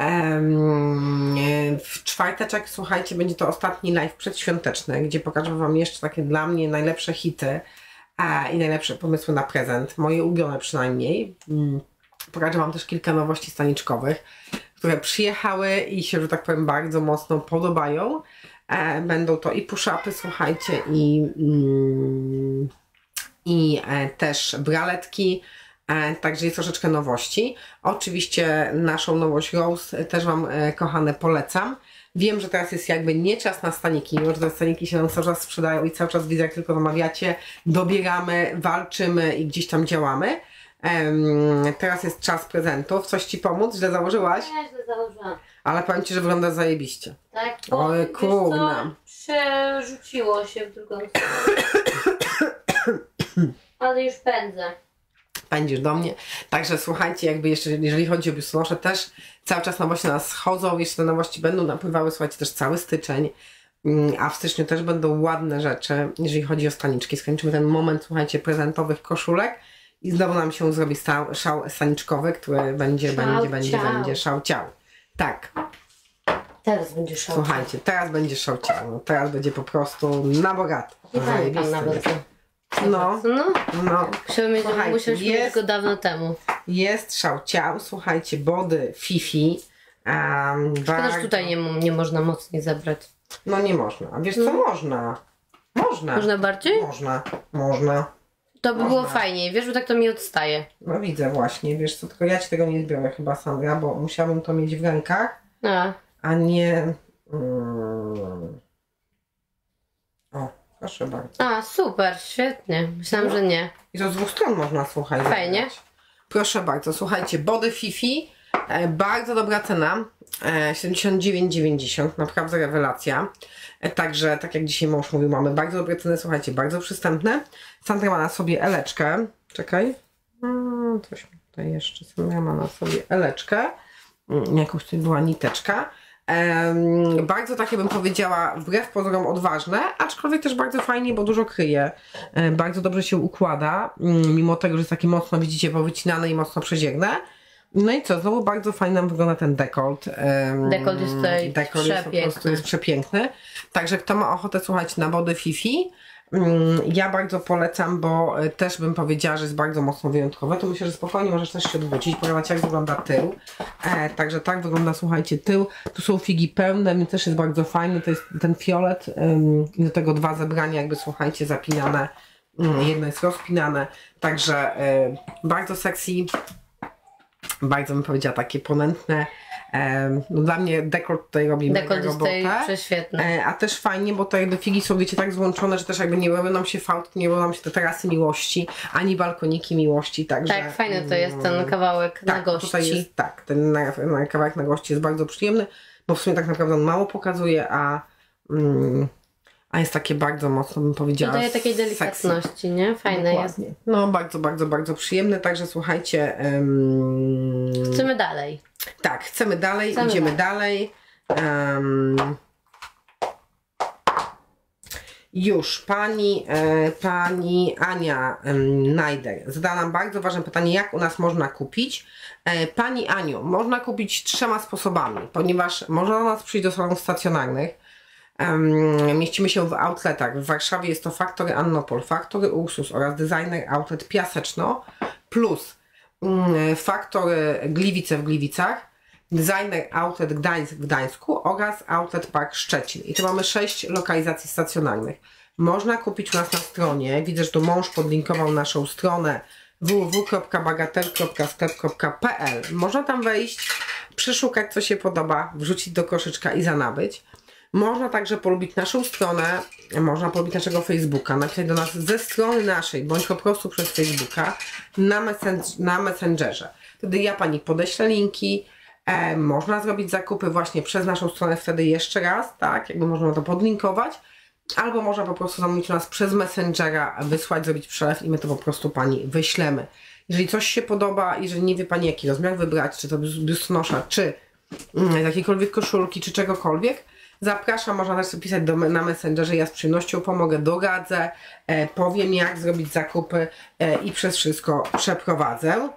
W czwarteczek, słuchajcie, będzie to ostatni live przedświąteczny, gdzie pokażę wam jeszcze takie dla mnie najlepsze hity i najlepsze pomysły na prezent, moje ulubione przynajmniej. Pokażę wam też kilka nowości staniczkowych, które przyjechały i się, że tak powiem, bardzo mocno podobają. Będą to i push-upy, słuchajcie, też braletki. Także jest troszeczkę nowości. Oczywiście naszą nowość Rose też Wam, kochane, polecam. Wiem, że teraz jest jakby nie czas na staniki, mimo że te staniki się nam cały czas sprzedają i cały czas widzę, jak tylko zamawiacie, dobieramy, walczymy i gdzieś tam działamy. Teraz jest czas prezentów. Coś Ci pomóc? Źle założyłaś? Nie, źle założyłam. Ale powiem Ci, że wygląda zajebiście. Tak? Oj, kurna. Przerzuciło się w drugą stronę. Ale już pędzę. Pędzisz do mnie. Także słuchajcie, jakby jeszcze, jeżeli chodzi o biustonosze, też cały czas nowości na nas schodzą, jeszcze te nowości będą napływały, słuchajcie, też cały styczeń, a w styczniu też będą ładne rzeczy, jeżeli chodzi o staniczki. Skończymy ten moment, słuchajcie, prezentowych koszulek i znowu nam się zrobi szał staniczkowy, który będzie szał ciał. Tak. Teraz będzie szał. Słuchajcie, teraz będzie szał ciał. No, teraz będzie po prostu na bogato. Nie pamiętam nawet. No. Musieliśmy mieć go dawno temu. Jest szał ciał, słuchajcie, body Fifi. Szkoda, że tutaj nie można mocniej zabrać. No nie można. A wiesz co, można. Można. Można bardziej? Można. To by było fajniej, wiesz, bo tak to mi odstaje. No widzę właśnie, wiesz co, tylko ja Ci tego nie zbiorę chyba, Sandra, bo musiałabym to mieć w rękach, a nie... O, proszę bardzo. Super, świetnie. Myślałam, że nie. I to z dwóch stron można, słuchaj. Fajnie. Zabrać. Proszę bardzo, słuchajcie, body Fifi, bardzo dobra cena, 79,90, naprawdę rewelacja. Także, tak jak dzisiaj mąż mówił, mamy bardzo dobre ceny, słuchajcie, bardzo przystępne. Sandra ma na sobie eleczkę, czekaj, coś tutaj jeszcze, Sandra ma na sobie eleczkę, jakąś tutaj była niteczka. Bardzo takie, bym powiedziała, wbrew pozorom odważne, aczkolwiek też bardzo fajnie, bo dużo kryje. Bardzo dobrze się układa, mimo tego, że jest takie mocno, widzicie, powycinane i mocno przezierne. No i co, znowu bardzo fajnie nam wygląda ten dekolt. Dekolt jest tutaj przepiękny. Po prostu jest przepiękny. Także kto ma ochotę, słuchać na body Fifi, ja bardzo polecam, bo też bym powiedziała, że jest bardzo mocno wyjątkowe. To myślę, że spokojnie możesz też się odwrócić, pokazać, jak wygląda tył. Także tak wygląda, słuchajcie, tył. Tu są figi pełne, więc też jest bardzo fajny. To jest ten fiolet i do tego dwa zebrania, jakby, słuchajcie, zapinane. Jedno jest rozpinane. Także bardzo sexy. Bardzo bym powiedziała takie ponętne. No dla mnie dekolt tutaj robi mega robotę. Prześwietny. A też fajnie, bo te jakby figi są, wiecie, tak złączone, że też jakby nie robią nam się fałdki, nie robią nam się te tarasy miłości, ani balkoniki miłości. Także, tak, fajny to jest ten kawałek na gości. Tutaj jest, tak, ten kawałek na gości jest bardzo przyjemny, bo w sumie tak naprawdę on mało pokazuje, a jest takie bardzo mocno, bym powiedziała, dodaje takiej delikatności, sexy. Nie? Fajne dokładnie. Jest. No bardzo, bardzo, bardzo przyjemne, także słuchajcie. Chcemy dalej. Tak, chcemy dalej, idziemy dalej. Już pani Ania Najder zadała nam bardzo ważne pytanie, jak u nas można kupić. Pani Aniu, można kupić 3 sposobami, ponieważ można do nas przyjść do salonów stacjonarnych. Mieścimy się w outletach. W Warszawie jest to Factory Annopol, Factory Ursus oraz Designer Outlet Piaseczno plus Factory Gliwice w Gliwicach, Designer Outlet Gdańsk w Gdańsku oraz Outlet Park Szczecin. I tu mamy 6 lokalizacji stacjonarnych. Można kupić u nas na stronie. Widzę, że tu mąż podlinkował naszą stronę www.bagatel.sklep.pl. Można tam wejść, przeszukać, co się podoba, wrzucić do koszyczka i zanabyć. Można także polubić naszą stronę, można polubić naszego Facebooka, napisać do nas ze strony naszej, bądź po prostu przez Facebooka na Messengerze. Wtedy ja Pani podeślę linki, można zrobić zakupy właśnie przez naszą stronę wtedy jeszcze raz, tak, jakby można to podlinkować, albo można po prostu zamówić nas przez Messengera, wysłać, zrobić przelew i my to po prostu Pani wyślemy. Jeżeli coś się podoba, jeżeli nie wie Pani, jaki rozmiar wybrać, czy to biustonosza, czy jakiejkolwiek koszulki, czy czegokolwiek, zapraszam, można też pisać na Messengerze, ja z przyjemnością pomogę, doradzę, powiem, jak zrobić zakupy i przez wszystko przeprowadzę.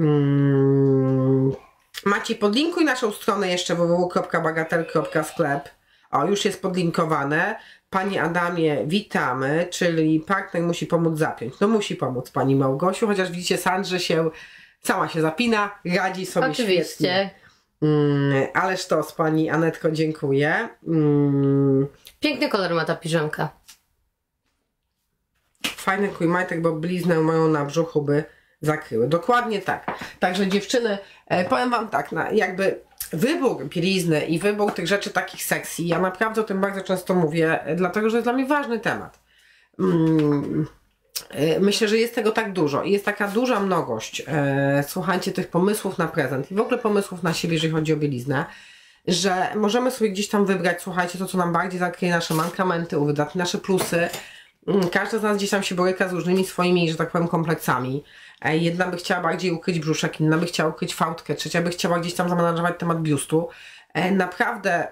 Macie, podlinkuj naszą stronę jeszcze www.bagatel.sklep. O, już jest podlinkowane. Panie Adamie, witamy, czyli partner musi pomóc zapiąć. No musi pomóc Pani Małgosiu, chociaż widzicie, Sandrze się sama się zapina, radzi sobie oczywiście świetnie. Ależ to z pani Anetko, dziękuję. Piękny kolor ma ta piżamka. Fajny kujmajtek, bo bliznę moją na brzuchu by zakryły. Dokładnie tak. Także dziewczyny, powiem wam tak, jakby wybór bielizny i wybór tych rzeczy takich sexy, ja naprawdę o tym bardzo często mówię, dlatego że jest dla mnie ważny temat. Myślę, że jest tego tak dużo i jest taka duża mnogość, słuchajcie, tych pomysłów na prezent i w ogóle pomysłów na siebie, jeżeli chodzi o bieliznę, że możemy sobie gdzieś tam wybrać, słuchajcie, to co nam bardziej zakryje nasze mankamenty, uwydatni nasze plusy. Każda z nas gdzieś tam się boryka z różnymi swoimi, że tak powiem, kompleksami. Jedna by chciała bardziej ukryć brzuszek, inna by chciała ukryć fałdkę, trzecia by chciała gdzieś tam zamanażować temat biustu. Naprawdę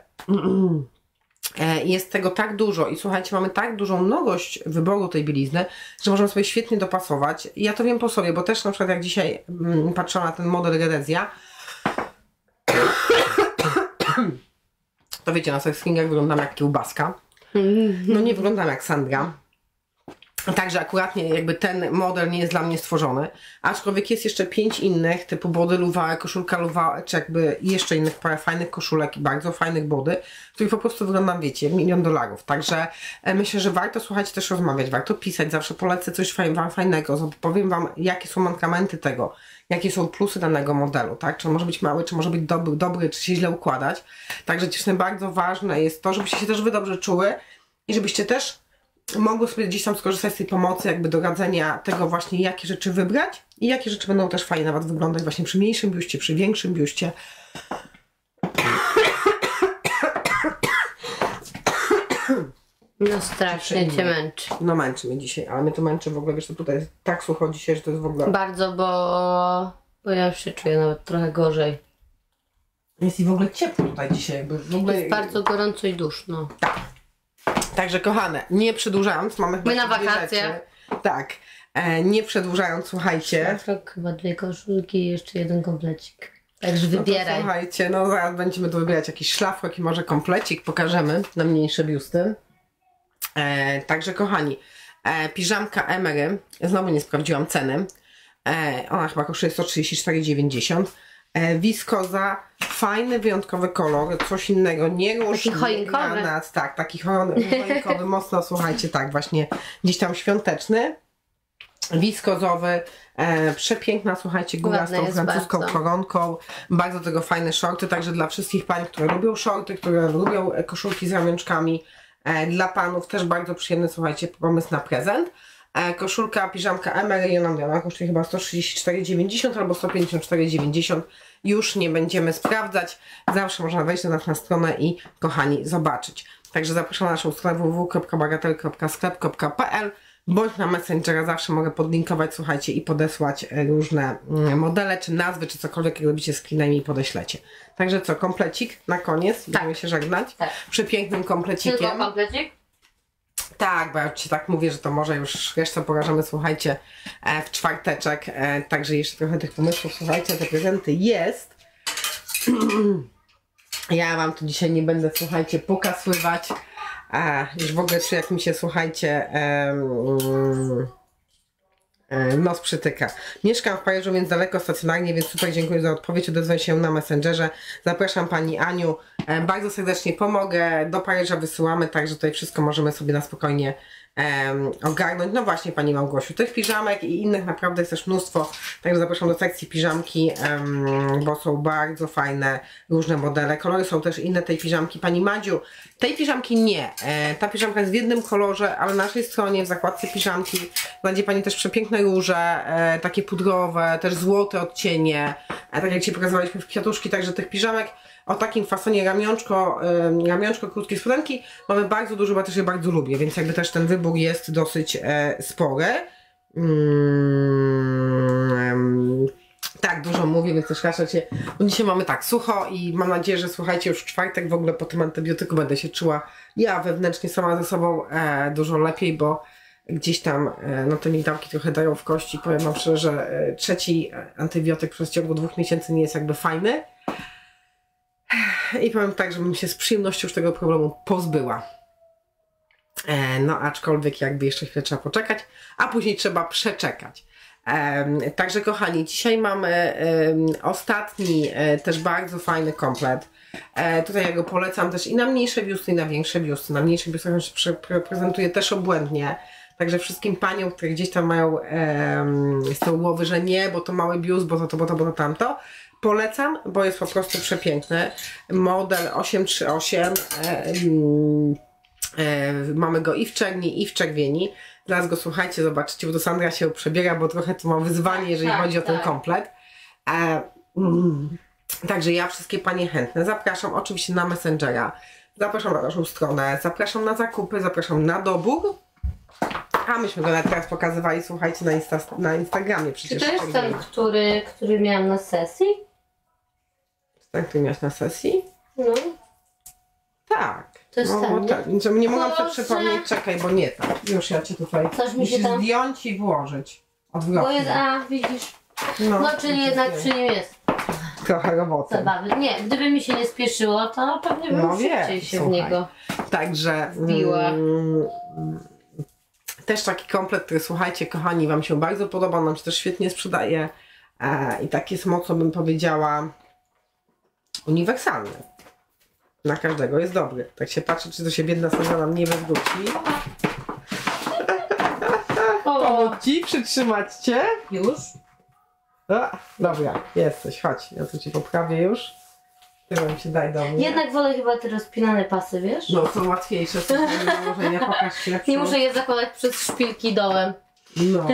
jest tego tak dużo i słuchajcie, mamy tak dużą mnogość wyboru tej bielizny, że możemy sobie świetnie dopasować. I ja to wiem po sobie, bo też na przykład jak dzisiaj patrzyłam na ten model Redezja, to wiecie, na tych stringach wyglądam jak kiełbaska. No nie wyglądam jak Sandra. Także akurat jakby ten model nie jest dla mnie stworzony, aczkolwiek jest jeszcze 5 innych, typu body luwa, koszulka luwa, czy jakby jeszcze innych parę fajnych koszulek i bardzo fajnych body, których po prostu wyglądam, wiecie, $1 000 000. Także myślę, że warto, słuchajcie, też rozmawiać, warto pisać, zawsze polecę coś wam fajnego, powiem wam, jakie są mankamenty tego, jakie są plusy danego modelu, tak? Czy on może być mały, czy może być dobry, czy się źle układać. Także dziewczyny, bardzo ważne jest to, żebyście się też wy dobrze czuły i żebyście też mogły sobie gdzieś tam skorzystać z tej pomocy, jakby do radzenia tego właśnie, jakie rzeczy wybrać i jakie rzeczy będą też fajnie nawet wyglądać właśnie przy mniejszym biuście, przy większym biuście. No strasznie cię męczy. No męczy mnie dzisiaj, ale mnie to męczy w ogóle, wiesz, to tutaj jest tak sucho dzisiaj, że to jest w ogóle... Bardzo, bo ja już się czuję nawet trochę gorzej. Jest i w ogóle ciepło tutaj dzisiaj, jakby w ogóle... Jest bardzo gorąco i duszno. Tak. Także kochane, nie przedłużając, mamy my na wakacje. Tak, nie przedłużając, słuchajcie. Szlafrok, chyba 2 koszulki i jeszcze 1 komplecik. Także wybieraj. No to, słuchajcie, no zaraz będziemy tu wybierać jakiś szlafrok i może komplecik, pokażemy na mniejsze biusty. Także kochani, piżamka Emery, znowu nie sprawdziłam ceny. Ona chyba kosztuje 134,90. Wiskoza, fajny, wyjątkowy kolor, coś innego, nie róż, taki choinkowy. Granat, tak, taki choinkowy, mocno, słuchajcie, tak, właśnie gdzieś tam świąteczny, wiskozowy, przepiękna, słuchajcie, góra z tą francuską koronką, bardzo tego fajne shorty, także dla wszystkich pań, które lubią shorty, które lubią koszulki z ramionczkami, dla panów też bardzo przyjemny, słuchajcie, pomysł na prezent. Koszulka, piżamka Emery, ona kosztuje chyba 134,90 albo 154,90. Już nie będziemy sprawdzać. Zawsze można wejść do nas na stronę i, kochani, zobaczyć. Także zapraszam na naszą stronę www.bagatel.sklep.pl bądź na Messengera. Zawsze mogę podlinkować, słuchajcie, i podesłać różne modele, czy nazwy, czy cokolwiek, jak robicie screena i mi podeślecie. Także co, komplecik na koniec. Będziemy się żegnać. Tak. Przepięknym komplecikiem. Tylko komplecik? Tak, bo ja ci tak mówię, że to może już resztę pokażemy, słuchajcie, w czwarteczek. Także jeszcze trochę tych pomysłów, słuchajcie, te prezenty jest. Ja wam tu dzisiaj nie będę, słuchajcie, pokazywać. Już w ogóle czy jak mi się, słuchajcie, nos przytyka. Mieszkam w Paryżu, więc daleko stacjonarnie, więc super dziękuję za odpowiedź. Odezwę się na Messengerze. Zapraszam pani Aniu. Bardzo serdecznie pomogę. Do Paryża wysyłamy, także tutaj wszystko możemy sobie na spokojnie ogarnąć. No właśnie, pani Małgosiu, tych piżamek i innych naprawdę jest też mnóstwo. Także zapraszam do sekcji piżamki, bo są bardzo fajne, różne modele. Kolory są też inne tej piżamki. Pani Madziu, tej piżamki nie. Ta piżamka jest w jednym kolorze, ale na naszej stronie w zakładce piżamki znajdzie pani też przepiękne róże, takie pudrowe, też złote odcienie, tak jak ci pokazywaliśmy w kwiatuszki, także tych piżamek o takim fasonie ramionczko, krótkie spodenki mamy bardzo dużo, bo też je bardzo lubię, więc jakby też ten wybór jest dosyć spory. Tak, dużo mówię, więc też raczej bo dzisiaj mamy tak sucho i mam nadzieję, że słuchajcie, już w czwartek w ogóle po tym antybiotyku będę się czuła ja wewnętrznie sama ze sobą dużo lepiej, bo gdzieś tam no te migdałki trochę dają w kości. Powiem wam szczerze, że trzeci antybiotyk przez ciągu 2 miesięcy nie jest jakby fajny. I powiem tak, żebym się z przyjemnością już tego problemu pozbyła. No aczkolwiek jakby jeszcze chwilę trzeba poczekać, a później trzeba przeczekać. Także kochani, dzisiaj mamy ostatni też bardzo fajny komplet. Tutaj ja go polecam też i na mniejsze biusty, i na większe biusty. Na mniejszych biustach on się prezentuje też obłędnie. Także wszystkim paniom, które gdzieś tam mają z tyłu głowy, że nie, bo to mały biust, bo to tamto, polecam, bo jest po prostu przepiękny. Model 838. Mamy go i w czerni, i w czerwieni. Zaraz go słuchajcie, zobaczycie, bo to Sandra się przebiera, bo trochę to ma wyzwanie, jeżeli chodzi o ten komplet. Także ja wszystkie panie chętne zapraszam oczywiście na Messengera, zapraszam na naszą stronę, zapraszam na zakupy, zapraszam na dobór. A myśmy go teraz pokazywali, słuchajcie, na Instagramie przecież. Czy to jest ten, który miałam na sesji? Ten, który miałeś na sesji? No. Tak. To jest ten, nie? Tak. Nie mogłam sobie przypomnieć, czekaj, bo nie tak. Już ja cię tutaj musisz zdjąć i włożyć. Odwrotnie. Bo jest, widzisz. No czyli jednak przy nim jest. Trochę roboty. Zabawy. Nie, gdyby mi się nie spieszyło, to pewnie bym szybciej się w niego Także wbiła. Też taki komplet, który słuchajcie kochani, wam się bardzo podoba, nam się też świetnie sprzedaje i tak jest mocno, bym powiedziała, uniwersalny. Na każdego jest dobry. Tak się patrzy, czy to się biedna Sandra nam nie wywróci. Pomóc ci, przytrzymać cię. Już? Dobra, jesteś, chodź. Ja tu ci poprawię już. Ty się daj do mnie. Jednak wolę chyba te rozpinane pasy, wiesz? No, są łatwiejsze, są do nałożenia. Pokaż się. Nie muszę je zakładać przez szpilki dołem. No.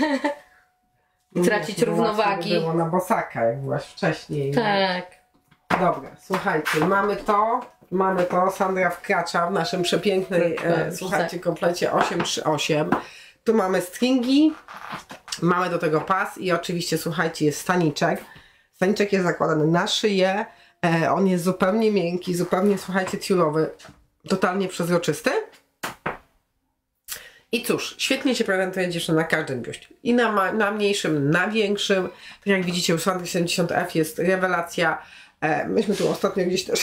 Tracić równowagi. Było na bosaka, jak byłaś wcześniej. Tak. Dobra, słuchajcie, mamy to. Sandra wkracza w naszym przepięknej, słuchajcie, komplecie 838. Tu mamy stringi, mamy do tego pas i oczywiście, słuchajcie, jest staniczek. Staniczek jest zakładany na szyję. On jest zupełnie miękki, zupełnie, słuchajcie, tiulowy, totalnie przezroczysty. I cóż, świetnie się prezentuje dziewczyna na każdym biuście. I na mniejszym, na większym. Tak jak widzicie, u Sandry 70F jest rewelacja. Myśmy tu ostatnio gdzieś też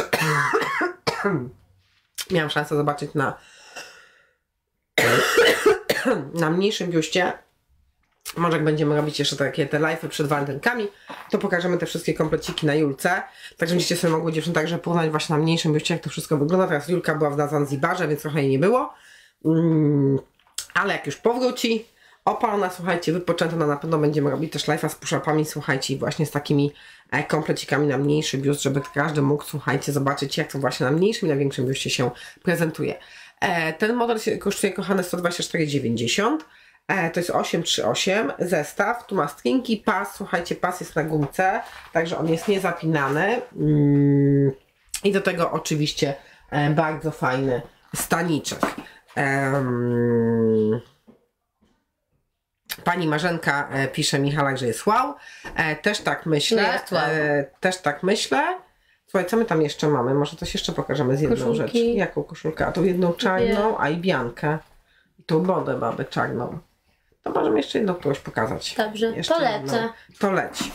miałam szansę zobaczyć na mniejszym biuście. Może jak będziemy robić jeszcze takie te live'y przed walentynkami, to pokażemy te wszystkie kompleciki na Julce. Także będziecie sobie mogły dziewczyny także porównać właśnie na mniejszym biuście, jak to wszystko wygląda. Teraz Julka była na Zanzibarze, więc trochę jej nie było. Ale jak już powróci, opalona, słuchajcie, wypoczęta, na pewno będziemy robić też live'a z push-upami, słuchajcie, właśnie z takimi komplecikami na mniejszy biust, żeby każdy mógł, słuchajcie, zobaczyć, jak to właśnie na mniejszym i na większym biuście się prezentuje. Ten model kosztuje, kochane, 124,90. To jest 838 zestaw, tu ma stringi, pas, słuchajcie, pas jest na gumce, także on jest niezapinany i do tego oczywiście bardzo fajny staniczek. Pani Marzenka pisze Michalak, że jest wow. Też tak myślę. Też tak myślę. Słuchaj, co my tam jeszcze mamy? Może coś jeszcze pokażemy z jedną rzecz. Jaką koszulkę? A tu jedną czarną, a i biankę. I tu bodę mamy czarną. To możemy jeszcze jedną którąś pokazać. Dobrze, jeszcze to lecę. To leci.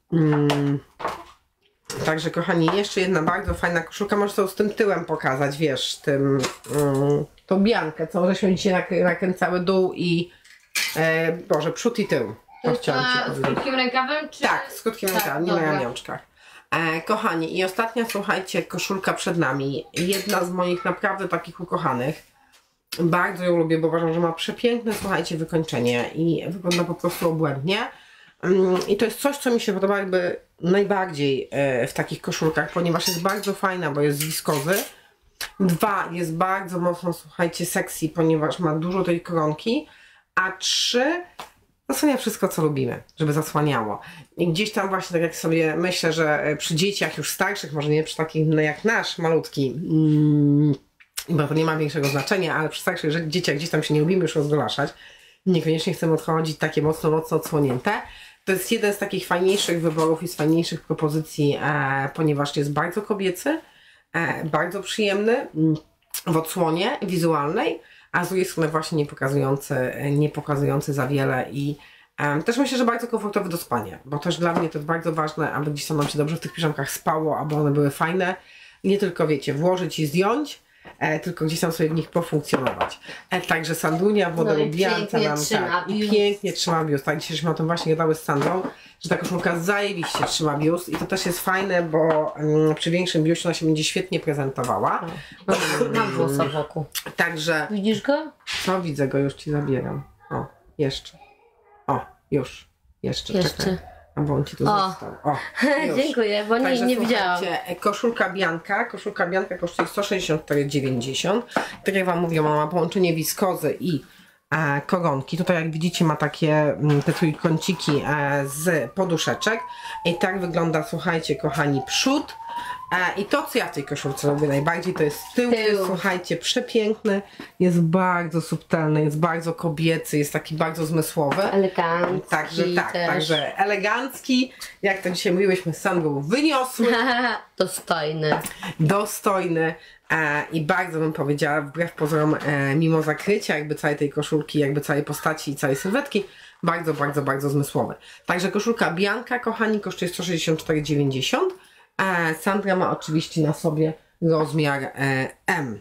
Także kochani, jeszcze jedna bardzo fajna koszulka. Może to z tym tyłem pokazać, wiesz, tą biankę, co żeśmy dzisiaj nakręcały dół i Boże, przód i tył. To chciałam ci powiedzieć. Z krótkim rękawem? Czy... Tak, z krótkim rękawem, nie na ramionczkach. Kochani, i ostatnia, słuchajcie, koszulka przed nami. Jedna z moich naprawdę takich ukochanych. Bardzo ją lubię, bo uważam, że ma przepiękne, słuchajcie, wykończenie i wygląda po prostu obłędnie. I to jest coś, co mi się podoba jakby najbardziej w takich koszulkach, ponieważ jest bardzo fajna, bo jest z wiskozy. 2, jest bardzo mocno, słuchajcie, sexy, ponieważ ma dużo tej koronki. A 3, zasłania wszystko, co lubimy, żeby zasłaniało. I gdzieś tam właśnie, tak jak sobie myślę, że przy dzieciach już starszych, może nie przy takich jak nasz, malutki, bo to nie ma większego znaczenia, ale przy starszych dzieciach gdzieś tam się nie lubimy już rozgolaszać. Niekoniecznie chcemy odchodzić takie mocno odsłonięte. To jest jeden z takich fajniejszych wyborów i z fajniejszych propozycji, ponieważ jest bardzo kobiecy, bardzo przyjemny w odsłonie wizualnej, a z drugiej strony właśnie nie pokazujący za wiele i też myślę, że bardzo komfortowy do spania, bo też dla mnie to jest bardzo ważne, aby gdzieś tam nam się dobrze w tych piżamkach spało, aby one były fajne. Nie tylko, wiecie, włożyć i zdjąć, tylko gdzieś tam sobie w nich pofunkcjonować. Także Sandrunia w modelu Bianca nam i pięknie trzyma biust. Tak, dzisiśmy o tym właśnie gadały z Sandrą, że ta koszulka zajebiście trzyma biust i to też jest fajne, bo przy większym biuście ona się będzie świetnie prezentowała. Mam włosa wokół. Także... Widzisz go? No widzę go, już Ci zabieram. O, jeszcze. O, już. Jeszcze. Czekaj. Bo on Ci tu został. O, dziękuję, bo nie widziałam. Koszulka Bianca kosztuje 164,90. Tak jak Wam mówię, ona ma połączenie wiskozy i koronki. Tutaj jak widzicie ma takie te trójkąciki z poduszeczek. I tak wygląda, słuchajcie kochani, przód. I to, co ja w tej koszulce lubię najbardziej, to jest tył. Słuchajcie, przepiękny, jest bardzo subtelny, jest bardzo kobiecy, jest taki bardzo zmysłowy. Elegancki. Także tak, także elegancki, jak to dzisiaj mówiłyśmy z Sandrą, wyniosły. Dostojny. I bardzo bym powiedziała, wbrew pozorom, mimo zakrycia jakby całej tej koszulki, jakby całej postaci i całej sylwetki, bardzo, bardzo, bardzo zmysłowy. Także koszulka Bianca, kochani, kosztuje 164,90. Sandra ma oczywiście na sobie rozmiar M.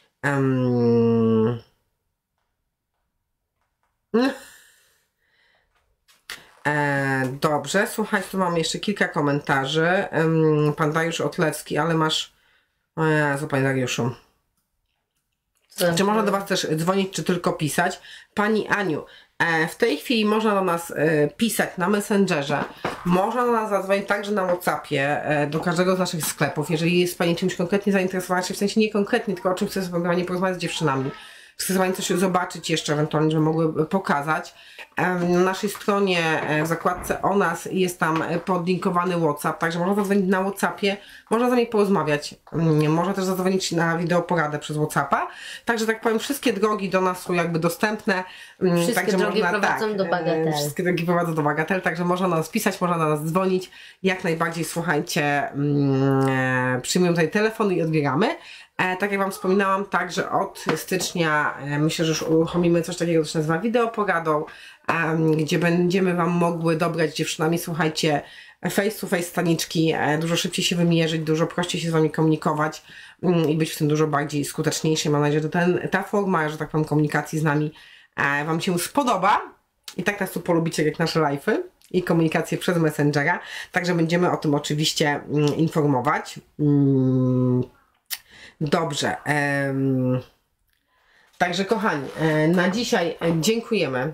Dobrze, słuchajcie, tu mamy jeszcze kilka komentarzy. Pan Dariusz Otlewski, ale masz... O Jezu, Panie Dariuszu. Czy można do Was też dzwonić, czy tylko pisać? Pani Aniu, w tej chwili można do nas pisać na Messengerze, można do nas zadzwonić także na WhatsAppie, do każdego z naszych sklepów, jeżeli jest Pani czymś konkretnie zainteresowana, w sensie nie konkretnie, tylko o czym chce sobie porozmawiać z dziewczynami. Chce Pani coś zobaczyć jeszcze ewentualnie, żeby mogły pokazać. Na naszej stronie w zakładce o nas jest tam podlinkowany WhatsApp, także można zadzwonić na WhatsAppie, można z nami porozmawiać, można też zadzwonić na wideoporadę przez WhatsAppa, także tak powiem, wszystkie drogi do nas są jakby dostępne. Wszystkie także drogi prowadzą do Bagatel. Wszystkie drogi prowadzą do Bagatel, także można na nas pisać, można na nas dzwonić, jak najbardziej, słuchajcie, przyjmują tutaj telefon i odbieramy. Tak jak Wam wspominałam, także od stycznia myślę, że już uruchomimy coś takiego, co się nazywa wideoporadą, gdzie będziemy Wam mogły dobrać dziewczynami, słuchajcie, face to face staniczki, dużo szybciej się wymierzyć, dużo prościej się z Wami komunikować i być w tym dużo bardziej skuteczniejszym. Mam nadzieję, że ta forma, że tak powiem, komunikacji z nami Wam się spodoba i tak nas tu polubicie jak nasze live'y i komunikację przez Messengera, także będziemy o tym oczywiście informować. Dobrze. Także kochani, na dzisiaj dziękujemy